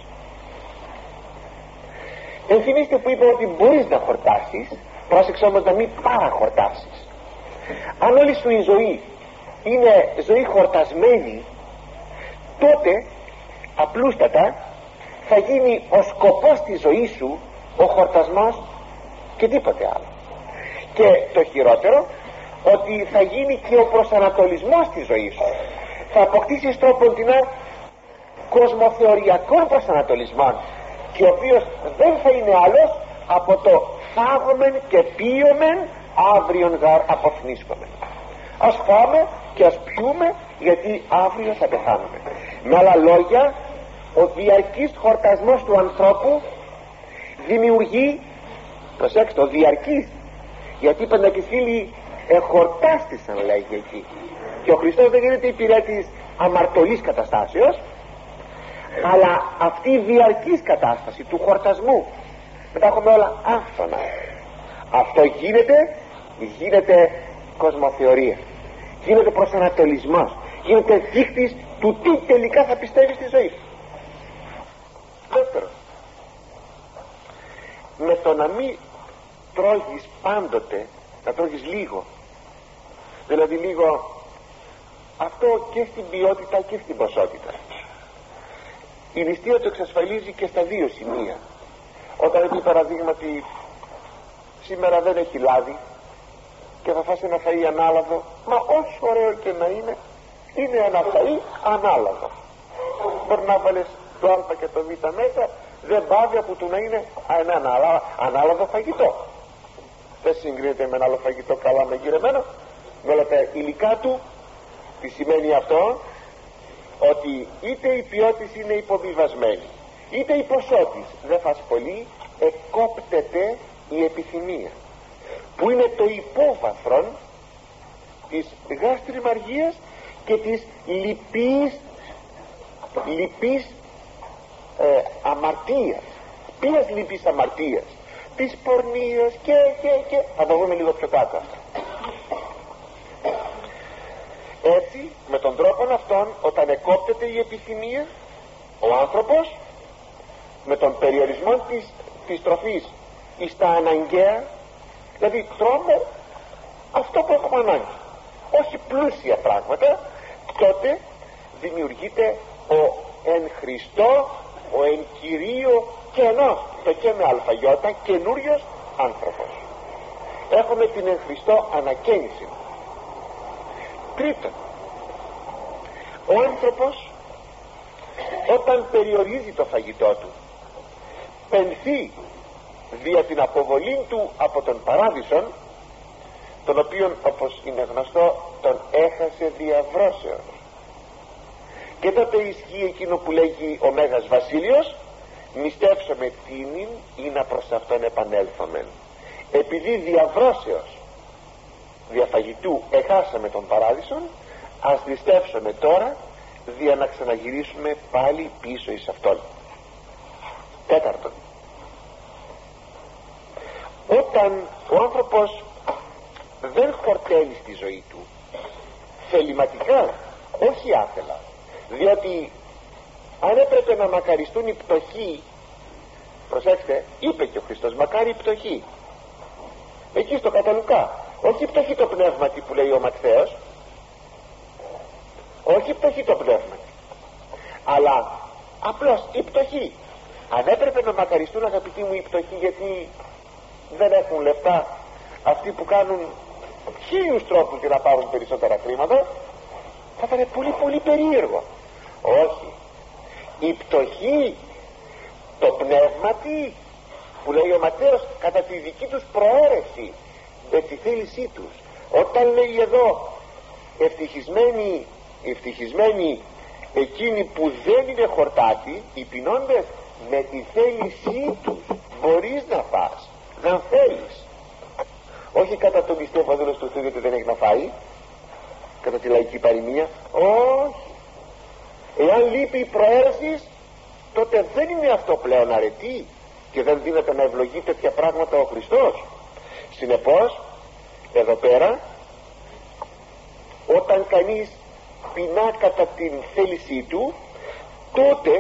Ενθυμίστε που είπα ότι μπορείς να χορτάσεις, πρόσεξε όμως να μην παραχορτάσεις. Αν όλη σου η ζωή είναι ζωή χορτασμένη, τότε απλούστατα θα γίνει ο σκοπός της ζωής σου ο χορτασμός και τίποτε άλλο. Και το χειρότερο, ότι θα γίνει και ο προσανατολισμός της ζωής σου. Θα αποκτήσεις τρόποντινά κοσμοθεωριακών προσανατολισμών, και ο οποίος δεν θα είναι άλλος από το φάγομεν και πίωμεν, αύριον γαρ αποθνίσκομεν. Ας φάμε και ας πιούμε, γιατί αύριο θα πεθάνουμε. Με άλλα λόγια, ο διαρκής χορτασμός του ανθρώπου δημιουργεί, προσέξτε, ο διαρκής, γιατί οι Πεντακεφίλοι εχορτάστησαν, λέγει εκεί, και ο Χριστός δεν γίνεται υπηρέτης αμαρτωλής καταστάσεως, αλλά αυτή η διαρκής κατάσταση του χορτασμού, μετά έχουμε όλα άφθονα, αυτό γίνεται γίνεται κοσμοθεωρία, γίνεται προσανατολισμός, γίνεται δείκτης του τι τελικά θα πιστεύει στη ζωή. Δεύτερον, με το να μην τρώγεις πάντοτε, να τρώγεις λίγο, δηλαδή λίγο, αυτό και στην ποιότητα και στην ποσότητα. Η νηστεία το εξασφαλίζει και στα δύο σημεία. Όταν επί παραδείγματι σήμερα δεν έχει λάδι και θα φας ένα φαΐ ανάλαδο, μα όσο ωραίο και να είναι, είναι ένα φαΐ ανάλαδο. Μπορεί να βάλεις το α και το β μέσα, δεν πάβει από το να είναι ένα ανάλαδο φαγητό. Δεν συγκρίνεται με ένα άλλο φαγητό καλά μαγειρεμένο, με όλα τα υλικά του. Τι σημαίνει αυτό? Ότι είτε η ποιότητα είναι υποβιβασμένη, είτε η ποσότητα δεν φας πολύ, εκόπτεται η επιθυμία, που είναι το υπόβαθρον της γαστριμαργίας και της λυπής λυπής ε, αμαρτίας. Ποιας λυπής αμαρτίας? Της πορνείας και και και θα το δούμε λίγο πιο κάτω. Έτσι, με τον τρόπο αυτόν, όταν εκόπτεται η επιθυμία, ο άνθρωπος με τον περιορισμό της, της τροφής εις τα αναγκαία, δηλαδή τρώμε αυτό που έχουμε ανάγκη, όχι πλούσια πράγματα, τότε δημιουργείται ο εν Χριστώ, ο εν Κυρίω κενός, το και με αλφαγιώτα, καινούριος άνθρωπος. Έχουμε την εν Χριστώ ανακαίνιση. Τρίτον, ο άνθρωπος όταν περιορίζει το φαγητό του, πενθεί δια την αποβολή του από τον παράδεισον, τον οποίον, όπως είναι γνωστό, τον έχασε διαβρώσεως. Και τότε ισχύει εκείνο που λέγει ο Μέγας Βασίλειος, νηστεύσομαι τίνην ή να προς αυτόν επανέλθομεν. Επειδή διαβρώσεως διαφαγητού έχασαμε τον παράδεισον, ας νηστεύσουμε τώρα δια να ξαναγυρίσουμε πάλι πίσω εις αυτόν. Τέταρτον, όταν ο άνθρωπος δεν χορταίνει στη ζωή του θεληματικά, όχι άθελα, διότι αν έπρεπε να μακαριστούν οι πτωχοί, προσέξτε, είπε και ο Χριστός μακάρι οι πτωχοί, εκεί στο Καταλουκά, όχι η πτωχή το πνεύματι που λέει ο Ματθαίος, όχι η πτωχή το πνεύματι, αλλά απλώς η πτωχή. Αν έπρεπε να μακαριστούν, αγαπητοί μου, οι πτωχοί, γιατί δεν έχουν λεφτά, αυτοί που κάνουν χίλιους τρόπους για να πάρουν περισσότερα χρήματα, θα ήταν πολύ πολύ περίεργο. Όχι, η πτωχή το πνεύματι που λέει ο Ματθαίος κατά τη δική τους προαίρεση, με τη θέλησή τους. Όταν λέει εδώ ευτυχισμένοι, ευτυχισμένοι εκείνοι που δεν είναι χορτάτοι, οι πεινώντες, με τη θέλησή τους μπορείς να φας, να θέλεις, όχι κατά τον πιστεύω δούλος του Θεού γιατί δεν έχει να φάει, κατά τη λαϊκή παροιμία, όχι. Εάν λείπει η προαίρεση, τότε δεν είναι αυτό πλέον αρετή και δεν δίνεται να ευλογεί τέτοια πράγματα ο Χριστός. Συνεπώς εδώ πέρα, όταν κανείς πεινά κατά την θέλησή του, τότε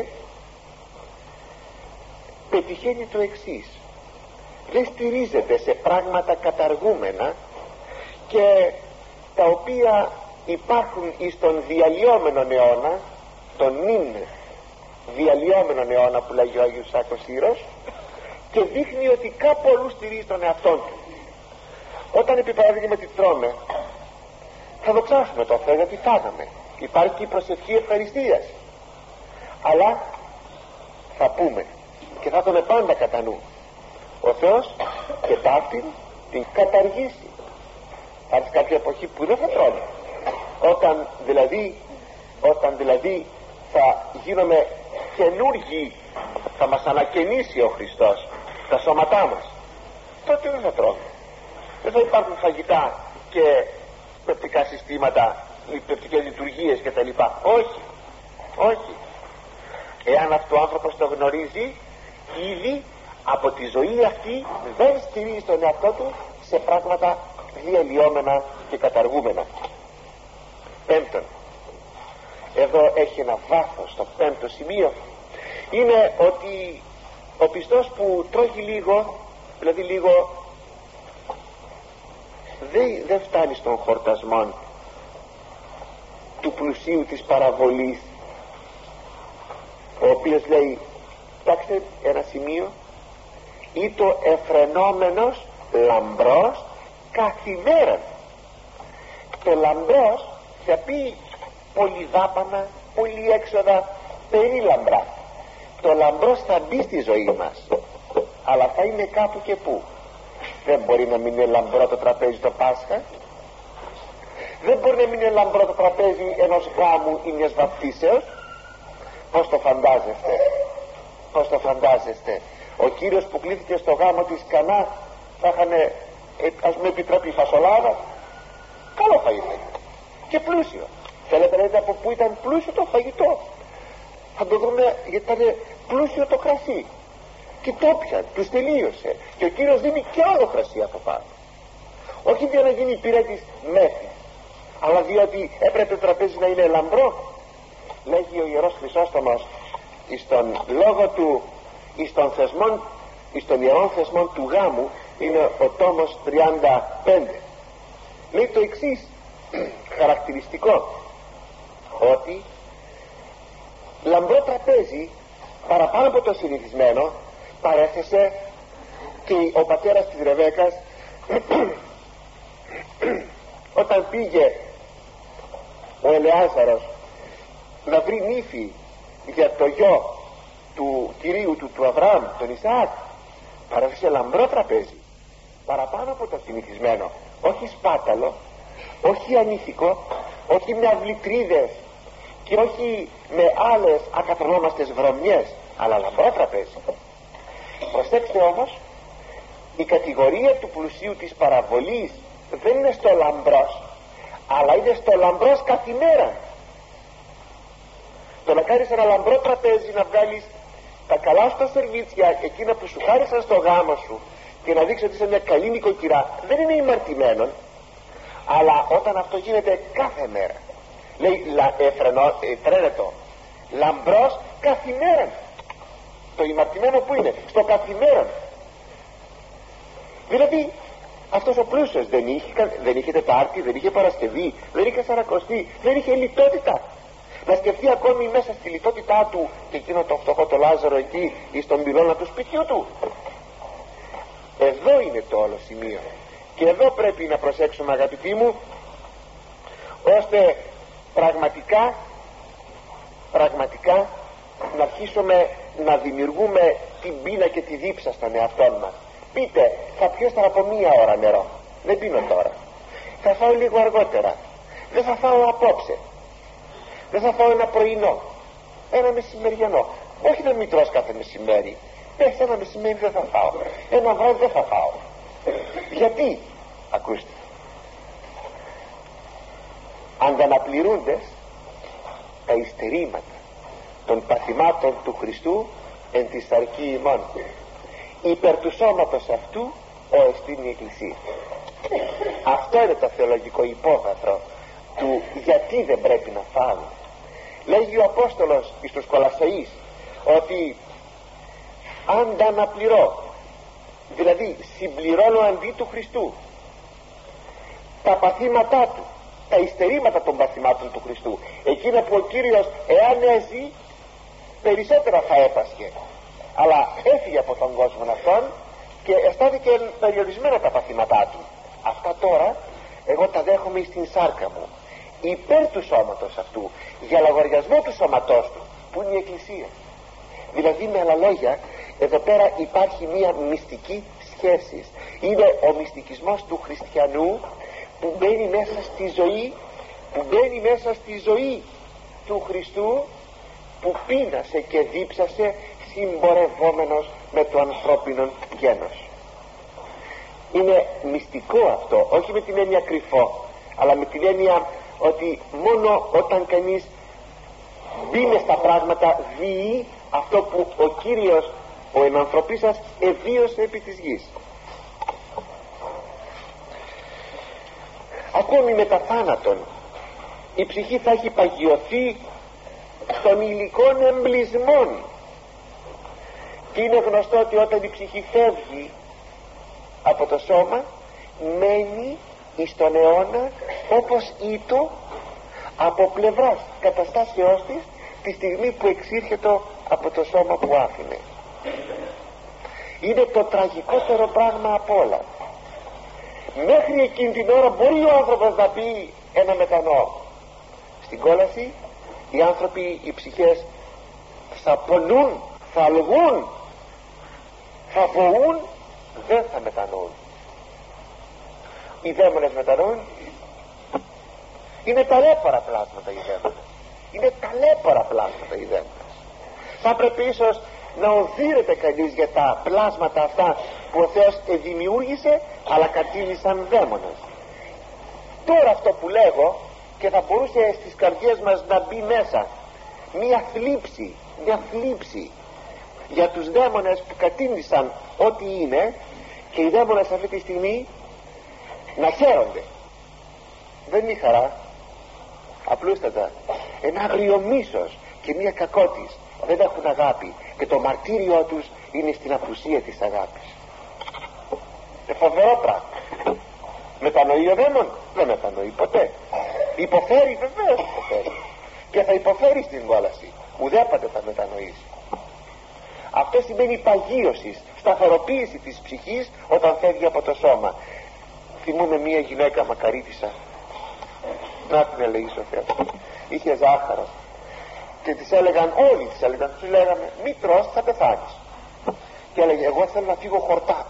πετυχαίνει το εξής: δεν στηρίζεται σε πράγματα καταργούμενα και τα οποία υπάρχουν εις τον διαλυόμενον αιώνα, τον νυν διαλυόμενον αιώνα που λέγει ο Άγιος Σάκος Ήρος, και δείχνει ότι κάπου αλλού στηρίζει τον εαυτόν του. Όταν επί παραδείγματι τρώμε, θα δοξάσουμε τον Θεό γιατί φάγαμε, υπάρχει η προσευχή ευχαριστίας, αλλά θα πούμε και θα τον πάντα κατά νου ο Θεός και ταύτην την καταργήσει. Θα έρθει κάποια εποχή που δεν θα τρώνε, όταν δηλαδή όταν δηλαδή θα γίνουμε καινούργοι, θα μας ανακαινήσει ο Χριστός τα σώματά μας, τότε δεν θα τρώμε, δεν θα υπάρχουν φαγητά και πεπτικά συστήματα, πεπτικές λειτουργίες και τα λοιπά. Όχι, όχι. Εάν αυτό ο άνθρωπος το γνωρίζει, ήδη από τη ζωή αυτή δεν στηρίζει τον εαυτό του σε πράγματα διαλυόμενα και καταργούμενα. Πέμπτον, εδώ έχει ένα βάθος, το πέμπτο σημείο είναι ότι ο πιστός που τρώγει λίγο, δηλαδή λίγο, δεν, δεν φτάνει στον χορτασμό του πλουσίου της παραβολής, ο οποίος λέει, κοιτάξτε ένα σημείο, ή το εφρενόμενος λαμπρός καθημέραν. Το λαμπρός θα πει πολύ δάπανα, πολύ έξοδα, περί λαμπρά. Το λαμπρός θα μπει στη ζωή μας, αλλά θα είναι κάπου και πού. Δεν μπορεί να μην είναι λαμπρό το τραπέζι το Πάσχα, δεν μπορεί να μην είναι λαμπρό το τραπέζι ενός γάμου ή μιας βαπτίσεως. Πώς το φαντάζεστε, πώς το φαντάζεστε ο Κύριος που κλήθηκε στο γάμο της Κανά θα είχαν, ε, ας μου επιτρέπει, φασολάδα? Καλό θα ήταν και πλούσιο. Θέλετε να δείτε από πού ήταν πλούσιο το φαγητό? Θα το δούμε, γιατί ήταν πλούσιο το κρασί, και το πιαν, τους τελείωσε, και ο Κύριος δίνει και άλλο κρασί από πάνω, όχι για να γίνει υπηρέτης μέθη, αλλά διότι έπρεπε το τραπέζι να είναι λαμπρό. Λέγει ο Ιερός Χρυσόστομος εις τον λόγο του, εις των θεσμών, εις των ιερών θεσμών του γάμου, είναι ο τόμος τριάντα πέντε, λέει το εξής χαρακτηριστικό, ότι λαμπρό τραπέζι παραπάνω από το συνηθισμένο παρέθεσε και ο πατέρας της Ρεβέκας όταν πήγε ο Ελεάζαρος να βρει νύφη για το γιο του κυρίου του, του Αβραάμ, τον Ισαάκ, παρέθεσε λαμπρό τραπέζι παραπάνω από το συνηθισμένο, όχι σπάταλο, όχι ανήθικο, όχι με αυλητρίδες και όχι με άλλες ακατονόμαστες βρωμιές, αλλά λαμπρό τραπέζι. Προσέξτε όμως, η κατηγορία του πλουσίου της παραβολής δεν είναι στο λαμπρός, αλλά είναι στο λαμπρός καθημέρα. Το να κάνεις ένα λαμπρό τραπέζι, να βγάλεις τα καλά σου τα σερβίτσια, εκείνα που σου χάρισαν στο γάμο σου, και να δείξεις ότι είσαι μια καλή νοικοκυρά, δεν είναι ημαρτημένον. Αλλά όταν αυτό γίνεται κάθε μέρα, λέει εφραίνετο λαμπρός καθημέραν. Το ημαρτημένο που είναι στο καθημέραν, δηλαδή αυτός ο πλούσιος δεν είχε, δεν είχε Τετάρτη, δεν είχε Παρασκευή, δεν είχε Σαρακοστή, δεν είχε λιτότητα. Να σκεφτεί ακόμη μέσα στη λιτότητά του και εκείνο το φτωχό το Λάζαρο εκεί ή στον πυλώνα του σπιτιού του. Εδώ είναι το όλο σημείο, και εδώ πρέπει να προσέξουμε, αγαπητοί μου, ώστε πραγματικά πραγματικά να αρχίσουμε να δημιουργούμε την πείνα και τη δίψα στον εαυτό μας. Πείτε, θα πιω ύστερα από μία ώρα νερό, δεν πίνω τώρα, θα φάω λίγο αργότερα, δεν θα φάω απόψε, δεν θα φάω ένα πρωινό, ένα μεσημεριανό, όχι να μην τρως κάθε μεσημέρι, πες ένα μεσημέρι δεν θα φάω, ένα βράδυ δεν θα φάω. Γιατί? Ακούστε, ανταναπληρούνται τα υστερήματα των παθημάτων του Χριστού εν τη σαρκή ημών, υπέρ του σώματος αυτού ο εστίν η Εκκλησία. Αυτό είναι το θεολογικό υπόβαθρο του γιατί δεν πρέπει να φάμε. Λέγει ο Απόστολος εις τους Κολασσαείς ότι ανταναπληρώ, δηλαδή συμπληρώνω αντί του Χριστού τα παθήματά του, τα υστερήματα των παθημάτων του Χριστού, εκείνα που ο Κύριος εάν έζει περισσότερα θα έπασχε, αλλά έφυγε από τον κόσμο αυτόν και αισθάνθηκε περιορισμένα τα παθήματά του. Αυτά τώρα εγώ τα δέχομαι στην σάρκα μου, υπέρ του σώματος αυτού, για λογαριασμό του σώματός του που είναι η Εκκλησία. Δηλαδή με άλλα λόγια, εδώ πέρα υπάρχει μία μυστική σχέση. Είναι ο μυστικισμός του χριστιανού που μπαίνει μέσα στη ζωή, που μπαίνει μέσα στη ζωή του Χριστού, που πείνασε και δίψασε συμπορευόμενος με το ανθρώπινο γένος. Είναι μυστικό αυτό, όχι με την έννοια κρυφό, αλλά με την έννοια ότι μόνο όταν κανείς μπει μες στα πράγματα διεί αυτό που ο Κύριος, ο ενανθρωπής σας, εβίωσε επί της γης. Ακόμη μετά θάνατον η ψυχή θα έχει παγιωθεί των υλικών εμπλισμών, και είναι γνωστό ότι όταν η ψυχή φεύγει από το σώμα μένει εις τον αιώνα όπως ήτο από πλευράς καταστάσεώς της τη στιγμή που εξήρχεται από το σώμα που άφηνε. Είναι το τραγικότερο πράγμα απ' όλα. Μέχρι εκείνη την ώρα μπορεί ο άνθρωπος να πει ένα μετανοώ. Στην κόλαση οι άνθρωποι, οι ψυχές θα πονούν, θα αλγούν, θα φοβούν, δεν θα μετανοούν. Οι δαίμονες μετανοούν. Είναι ταλέπορα πλάσματα οι δαίμονες. Είναι ταλέπορα πλάσματα οι δαίμονες. Θα πρέπει ίσως να οδύρεται κανείς για τα πλάσματα αυτά που ο Θεός δημιούργησε, αλλά κατήλυσαν δαίμονες. Τώρα αυτό που λέγω, και θα μπορούσε στις καρδιές μας να μπει μέσα μία θλίψη, μία θλίψη για τους δαίμονες που κατήλυσαν ό,τι είναι, και οι δαίμονες αυτή τη στιγμή να χαίρονται. Δεν είναι χαρά, απλούστατα ένα άγριο μίσος και μία κακότης. Δεν έχουν αγάπη και το μαρτύριό τους είναι στην απουσία της αγάπης. Ε, φοβερό πράγμα. Μετανοεί ο δαίμον? Δεν μετανοεί ποτέ. Υποφέρει? Βεβαίως υποφέρει, και θα υποφέρει στην κόλαση. Ουδέποτε θα μετανοήσει. Αυτό σημαίνει παγίωση, σταθεροποίηση της ψυχής όταν φεύγει από το σώμα. Θυμούμαι μία γυναίκα μακαρίτισσα, να την ελεήσει ο Θεός, είχε ζάχαρο και της έλεγαν, όλοι της έλεγαν, τους λέγαμε μη τρως, θα πεθάνεις. Και έλεγε, εγώ θέλω να φύγω χορτάτη.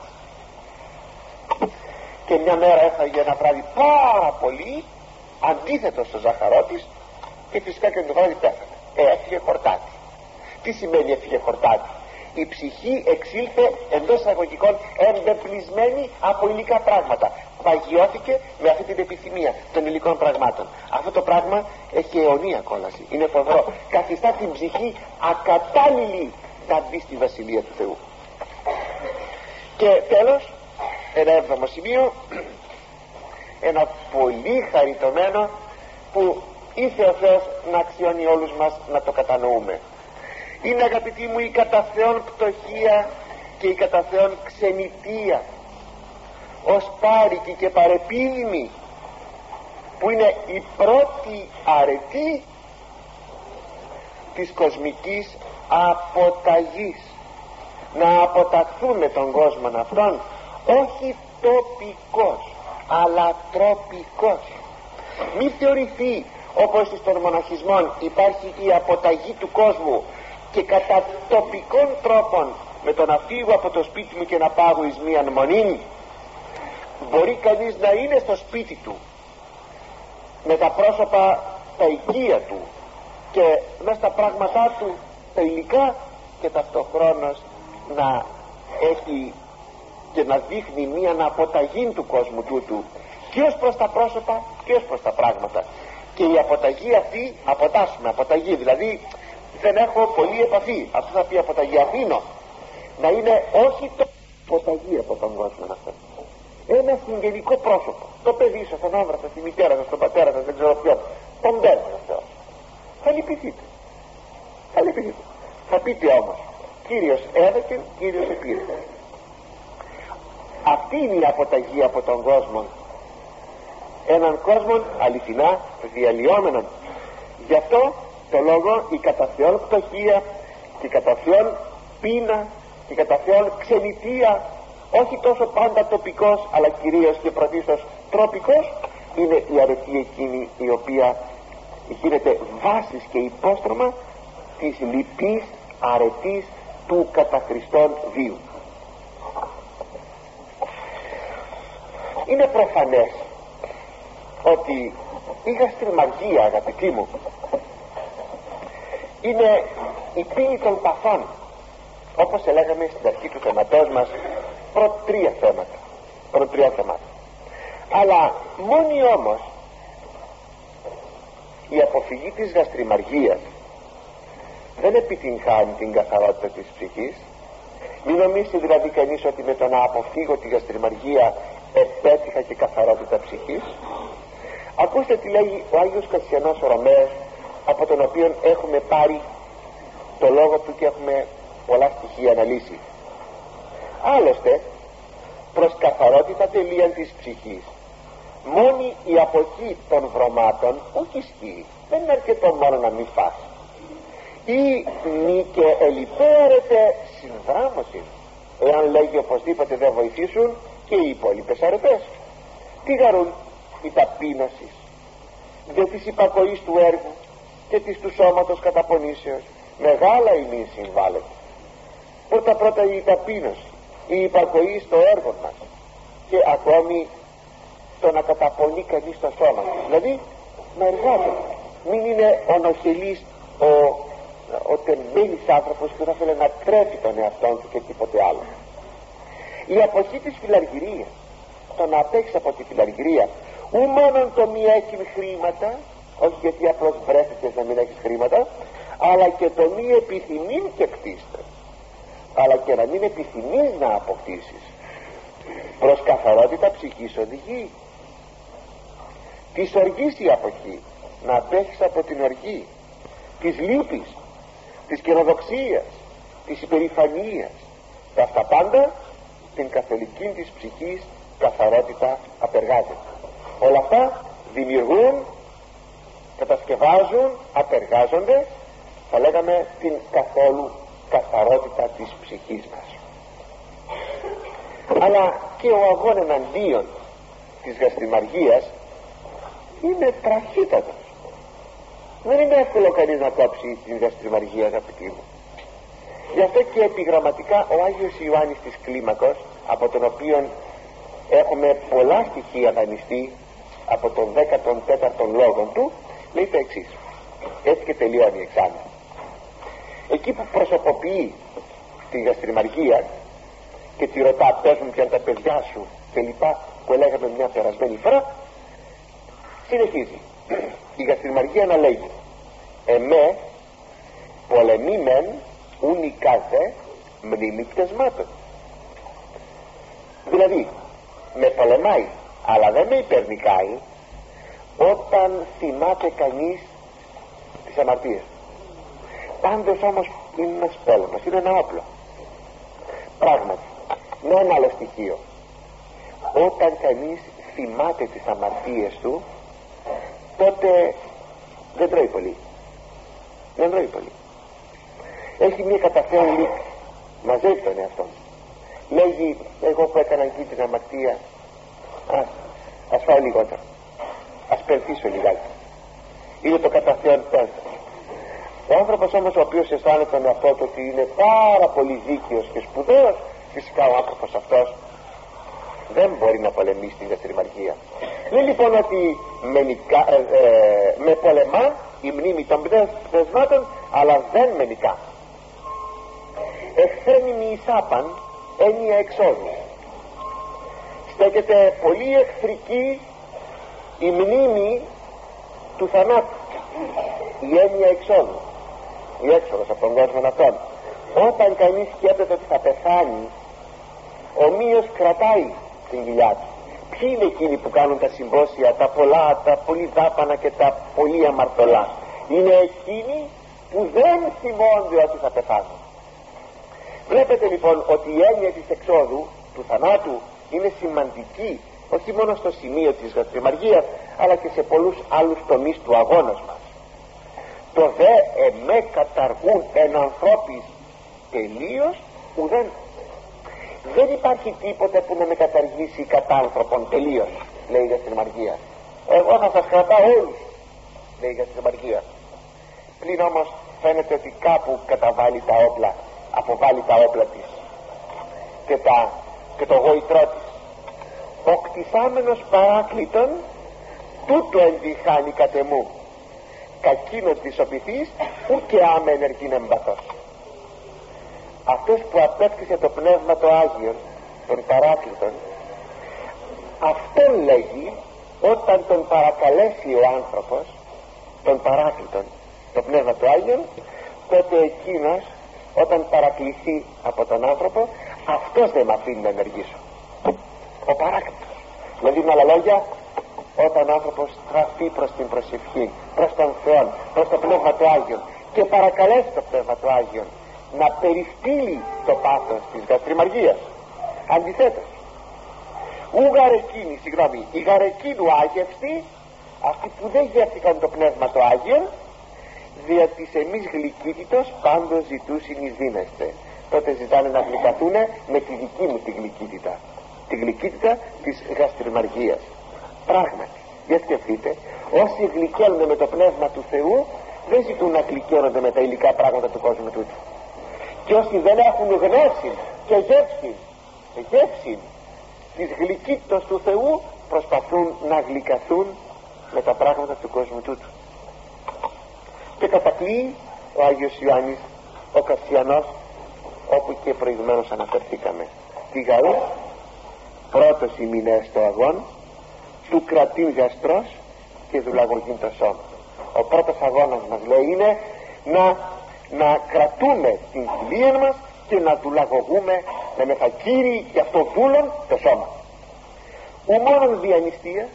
Και μια μέρα έφαγε ένα βράδυ πάρα πολύ αντίθετο στο ζάχαρό της, και φυσικά και το βράδυ πέθανε. Ε, έφυγε χορτάτη. Τι σημαίνει έφυγε χορτάτη? Η ψυχή εξήλθε εντός εισαγωγικών εμπεπλισμένη από υλικά πράγματα. Παγιώθηκε με αυτή την επιθυμία των υλικών πραγμάτων. Αυτό το πράγμα έχει αιωνία κόλαση. Είναι φοβερό. Καθιστά την ψυχή ακατάλληλη να μπει στη βασιλεία του Θεού. Και τέλος, ένα έβδομο σημείο, ένα πολύ χαριτωμένο που ήρθε ο Θεός να αξιώνει όλους μας να το κατανοούμε. Είναι, αγαπητοί μου, η κατά Θεόν πτωχία και η κατά Θεόν ξενιτεία ως πάρικη και παρεπίδημη, που είναι η πρώτη αρετή της κοσμικής αποταγής. Να αποταχθούμε τον κόσμο αυτόν, όχι τοπικός αλλά τροπικός. Μη θεωρηθεί όπως στον μοναχισμό υπάρχει η αποταγή του κόσμου και κατά τοπικών τρόπων, με το να φύγω από το σπίτι μου και να πάγω εις μίαν μονήν. Μπορεί κανείς να είναι στο σπίτι του με τα πρόσωπα τα οικεία του και μέσα στα πράγματά του τα υλικά, και ταυτοχρόνως να έχει και να δείχνει μία αποταγή του κόσμου τούτου, και ως προς τα πρόσωπα και ως προς τα πράγματα. Και η αποταγή αυτή, αποτάσσουμε αποταγή, δηλαδή δεν έχω πολλή επαφή, αυτό θα πει αποταγή, αφήνω να είναι όχι το αποταγή από τον κόσμο αυτό, ένα συγγενικό πρόσωπο, το παιδί σας, τον άντρα σας, τη μητέρα σας, τον πατέρα σας, δεν ξέρω ποιον, τον παίρνει ο Θεός. Θα λυπηθείτε, θα λυπηθείτε, θα πείτε όμως, Κύριος έδωκε, Κύριος επήρε. Αυτή είναι η αποταγή από τον κόσμο, έναν κόσμο αληθινά διαλυόμενον. Γι' αυτό το λόγο η κατά Θεόν πτωχία και η κατά Θεόν πείνα και η κατά Θεόν ξενιτεία, όχι τόσο πάντα τοπικός αλλά κυρίως και πρωτίστως τροπικός, είναι η αρετή εκείνη η οποία γίνεται βάσης και υπόστρωμα της λυπής αρετής του κατά Χριστόν βίου. Είναι προφανές ότι η γαστριμαργία, αγαπητοί μου, είναι η πύλη των παθών, όπως έλεγαμε στην αρχή του θέματός μας, πρώτα τρία θέματα πρώτα τρία θέματα. Αλλά μόνη όμως η αποφυγή της γαστριμαργίας δεν επιτυγχάνει την καθαρότητα της ψυχής. Μην νομίσει δηλαδή κανείς ότι με το να αποφύγω τη γαστριμαργία επέτυχα και καθαρότητα ψυχής. Ακούστε τι λέγει ο Άγιος Κασιανός Ρωμαίος, από τον οποίο έχουμε πάρει το λόγο του και έχουμε πολλά στοιχεία αναλύσει. Άλλωστε προς καθαρότητα τελείαν της ψυχής μόνη η αποχή των βρωμάτων όχι ισχύει. Δεν είναι αρκετό μόνο να μην φας, ή μη και ελιπέρεται συνδράμωση, εάν λέγει οπωσδήποτε δεν βοηθήσουν και οι υπόλοιπες αρετές. Τι γαρούν? Η ταπείνωση δε της υπακοής του έργου και της του σώματος καταπονήσεως μεγάλα ημίν συμβάλλεται. Πρώτα πρώτα η ταπείνωση, η υπακοή στο έργο μας, και ακόμη το να καταπονεί κανείς το σώμα, δηλαδή να εργάζεται. Μην είναι ο νοχελής, ο, ο τεμπέλης άνθρωπος που θα θέλει να τρέφει τον εαυτό του και τίποτε άλλο. Η αποχή της φιλαργυρίας, το να απέξει από τη φιλαργυρία, ου μόνον το μη έχει χρήματα, όχι γιατί απλώς βρέθηκες να μην έχεις χρήματα, αλλά και το μη επιθυμήν και κτίστε, αλλά και να μην επιθυμείς να αποκτήσεις. Προς καθαρότητα ψυχής οδηγεί. Της οργής η αποχή, να απέχεις από την οργή, της λύπης, της καινοδοξίας, της υπερηφανίας. Τα αυτά πάντα την καθολική της ψυχής καθαρότητα απεργάζεται. Όλα αυτά δημιουργούν, κατασκευάζουν, απεργάζονται, θα λέγαμε, την καθόλου καθαρότητα της ψυχής μας. Αλλά και ο αγώνα εναντίον της γαστριμαργίας είναι τραχύτατος. Δεν είναι εύκολο κανείς να κόψει την γαστριμαργία, αγαπητοί μου. Γι' αυτό και επιγραμματικά ο Άγιος Ιωάννης της Κλίμακος, από τον οποίο έχουμε πολλά στοιχεία δανειστεί από τον δέκατον τέταρτον λόγο του, λέει τα εξής. Έτσι και τελειώνει εξάμεινο. Εκεί που προσωποποιεί τη γαστριμαργία και τη ρωτά πες μου ποια είναι τα παιδιά σου και λοιπά, που έλεγαμε μια περασμένη φορά, συνεχίζει η γαστριμαργία να λέγει εμέ πολεμεί μεν ούνη κάθε μνήμη πτεσμάτων. Δηλαδή με πολεμάει αλλά δεν με υπερνικάει όταν θυμάται κανείς τις αμαρτίες. Πάντως όμως είναι ένας πόλεμος, είναι ένα όπλο. Πράγματι, με ένα άλλο στοιχείο, όταν κανείς θυμάται τις αμαρτίες του, τότε δεν τρώει πολύ. Δεν τρώει πολύ. Έχει μια καταφέων λύπη, μαζεύει τον εαυτό. Λέγει, εγώ που έκανα εκεί την αμαρτία, ας, ας φάω λιγότερο, ας περθήσω λιγάκι. Είναι το καταφέων πένθος. Ο άνθρωπος όμως ο οποίος αισθάνεται τον εαυτό του ότι είναι πάρα πολύ δίκαιος και σπουδαίος, φυσικά ο άνθρωπος αυτός δεν μπορεί να πολεμήσει την γαστριμαργία. Λέει λοιπόν ότι με, νικά, ε, ε, με πολεμά η μνήμη των πτεσμάτων, αλλά δεν με νικά. Εχθρέμινη εισάπαν έννοια εξόδου. Στέκεται πολύ εχθρική η μνήμη του θανάτου, η έννοια εξόδου, η έξοδος από τον κόσμο αυτόν. Όταν κανείς σκέπτεται ότι θα πεθάνει, ομοίως κρατάει την κοιλιά του. Ποιοι είναι εκείνοι που κάνουν τα συμπόσια, τα πολλά, τα πολύ δάπανα και τα πολύ αμαρτωλά? Είναι εκείνοι που δεν θυμώνται ότι θα πεθάνουν. Βλέπετε λοιπόν ότι η έννοια της εξόδου, του θανάτου, είναι σημαντική όχι μόνο στο σημείο της γαστριμαργίας, αλλά και σε πολλούς άλλους τομείς του αγώνος μας. Το δε εμέ καταργούν εν ανθρώπης τελείως ουδέν. Δεν υπάρχει τίποτε που να με καταργήσει κατά άνθρωπον τελείως, λέει η γαστριμαργία. Εγώ θα σας κρατάω όλους, λέει η γαστριμαργία. Πλην όμως φαίνεται ότι κάπου καταβάλει τα όπλα, αποβάλει τα όπλα της και, τα, και το γοητρό της. Ο κτισάμενος παράκλητον τούτο ενδιχάνει κατεμού, κακίνος δυσοπηθής ουκε άμε ενεργήν εμπαθός. Αυτός που απέκτησε το Πνεύμα το Άγιον, τον παράκλητον, αυτόν λέγει όταν τον παρακαλέσει ο άνθρωπος, τον παράκλητον, το Πνεύμα του Άγιον, τότε εκείνος όταν παρακληθεί από τον άνθρωπο, αυτός δεν με αφήνει να ενεργήσω, ο παράκλητος. Δηλαδή με άλλα λόγια, όταν ο άνθρωπος στραφεί προς την προσευχή, προς τον Θεό, προς το Πνεύμα του Άγιον και παρακαλέσει το Πνεύμα του Άγιον να περιστύλει το πάθος της γαστριμαργίας, αντιθέτως ου γαρεκίνη, συγγνώμη, οι γαρεκίνου άγευστη, αυτοί που δεν γεύτηκαν το Πνεύμα το Άγιον, δια της εμείς γλυκύτητος πάντως ζητούσιν εις δίνεστε. Τότε ζητάνε να γλυκαθούν με τη δική μου τη γλυκύτητα, τη γλυκύτητα της γαστριμαργίας. Πράγματι, για σκεφτείτε, όσοι γλυκαίνονται με το Πνεύμα του Θεού δεν ζητούν να γλυκαίνονται με τα υλικά πράγματα του κόσμου τούτου. Και όσοι δεν έχουν γνώση και γεύση, γεύση της γλυκύτητας του Θεού, προσπαθούν να γλυκαθούν με τα πράγματα του κόσμου τούτου. Και κατακλεί ο Άγιος Ιωάννης ο Κασιανός, όπου και προηγουμένως αναφερθήκαμε, τι γαού πρώτος ημινέ στο αγών του κρατήν γαστρός και δουλαγωγήν το σώμα. Ο πρώτος αγώνας μας, λέει, είναι να, να κρατούμε την κοιλία μας και να δουλαγωγούμε με μεθακύρι και αυτό δούλον το σώμα. Ου μόνον δια νηστεία,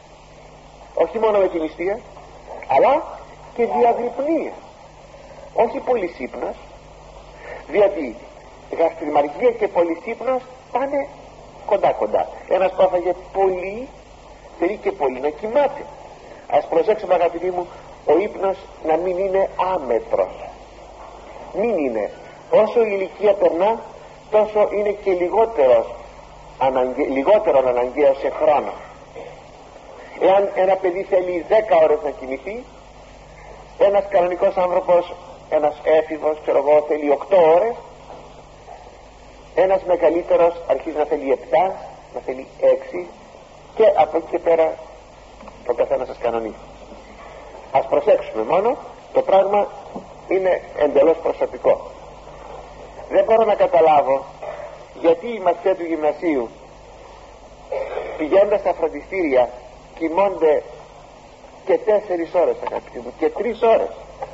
όχι μόνο με την νηστεία, αλλά και διαγρυπνία, όχι πολυσύπνος, διότι γαστριμαργία και πολυσύπνος πάνε κοντά κοντά. Ένας που έφαγε πολύ θέλει και πολύ να κοιμάται. Ας προσέξουμε, αγαπητοί μου, ο ύπνος να μην είναι άμετρος, μην είναι. Όσο η ηλικία περνά, τόσο είναι και λιγότερος αναγκαί, λιγότερο αναγκαίο σε χρόνο. Εάν ένα παιδί θέλει δέκα ώρες να κοιμηθεί, ένας κανονικός άνθρωπος, ένας έφηβος, ξέρω εγώ, θέλει οκτώ ώρες, ένας μεγαλύτερος αρχίζει να θέλει επτά, να θέλει έξι, και από εκεί και πέρα ο καθένας σας κανονίζει. Ας προσέξουμε μόνο, το πράγμα είναι εντελώς προσωπικό. Δεν μπορώ να καταλάβω γιατί οι μαθητές του γυμνασίου, πηγαίνοντας στα φροντιστήρια, κοιμώνται και τέσσερις ώρες, αγαπητοί μου, και τρεις ώρες.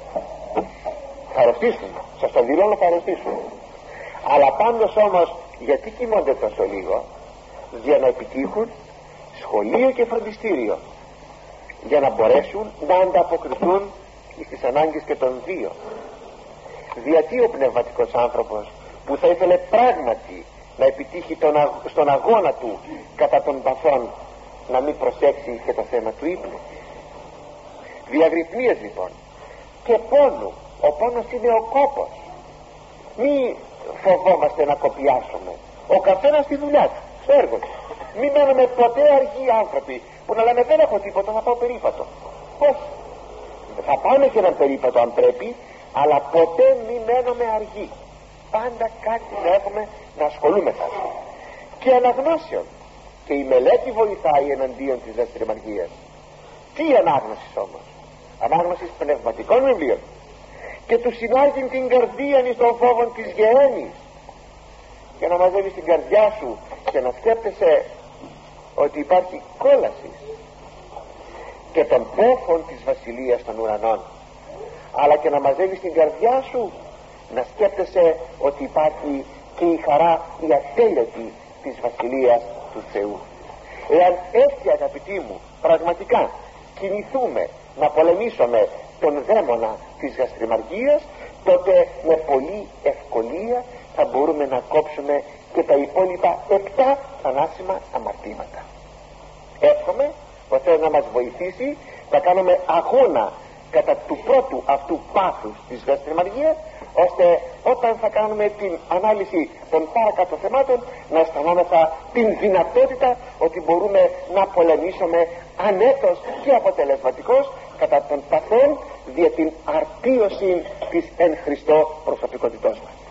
Θα αρρωστήσουν, σας το δηλώνω, θα αρρωστήσουν. Αλλά πάντως όμως, γιατί κοιμώνται τόσο λίγο? Για να επιτύχουν σχολείο και φροντιστήριο, για να μπορέσουν να ανταποκριθούν στις ανάγκες και των δύο. Γιατί ο πνευματικός άνθρωπος που θα ήθελε πράγματι να επιτύχει τον αγ... στον αγώνα του κατά των παθών, να μην προσέξει και το θέμα του ύπνου? Διαγρυπνίες λοιπόν και πόνου. Ο πόνος είναι ο κόπος. Μη φοβόμαστε να κοπιάσουμε. Ο καθένας στη δουλειά του, στο έργο του. Μην μένουμε ποτέ αργοί άνθρωποι που να λέμε δεν έχω τίποτα, θα πάω περίπατο. Όχι, θα πάμε και έναν περίπατο αν πρέπει, αλλά ποτέ μην μένουμε αργοί. Πάντα κάτι να έχουμε να ασχολούμεθα. Και αναγνώσεων. Και η μελέτη βοηθάει εναντίον της δραστηριομαργίας. Τι ανάγνωση όμως? Ανάγνωση πνευματικών βιβλίων. Και του συνάγει την καρδία εις των φόβων της γεένης. Και να μαζεύεις την καρδιά σου και να σκέπτεσαι ότι υπάρχει κόλαση και των πόφων της βασιλείας των ουρανών, αλλά και να μαζεύεις την καρδιά σου να σκέπτεσαι ότι υπάρχει και η χαρά η ατέλειωτη της βασιλείας του Θεού. Εάν έτσι, αγαπητοί μου, πραγματικά κινηθούμε να πολεμήσουμε τον δαίμονα της γαστριμαργίας, τότε με πολλή ευκολία θα μπορούμε να κόψουμε και τα υπόλοιπα επτά θανάσιμα αμαρτήματα. Εύχομαι ο Θεός να μας βοηθήσει να κάνουμε αγώνα κατά του πρώτου αυτού πάθους της γαστριμαργίας, ώστε όταν θα κάνουμε την ανάλυση των παρακάτω θεμάτων να αισθανόμεθα την δυνατότητα ότι μπορούμε να πολεμήσουμε ανέτος και αποτελεσματικώς κατά των παθών δια την αρτίωση της εν Χριστώ προσωπικότητός μας.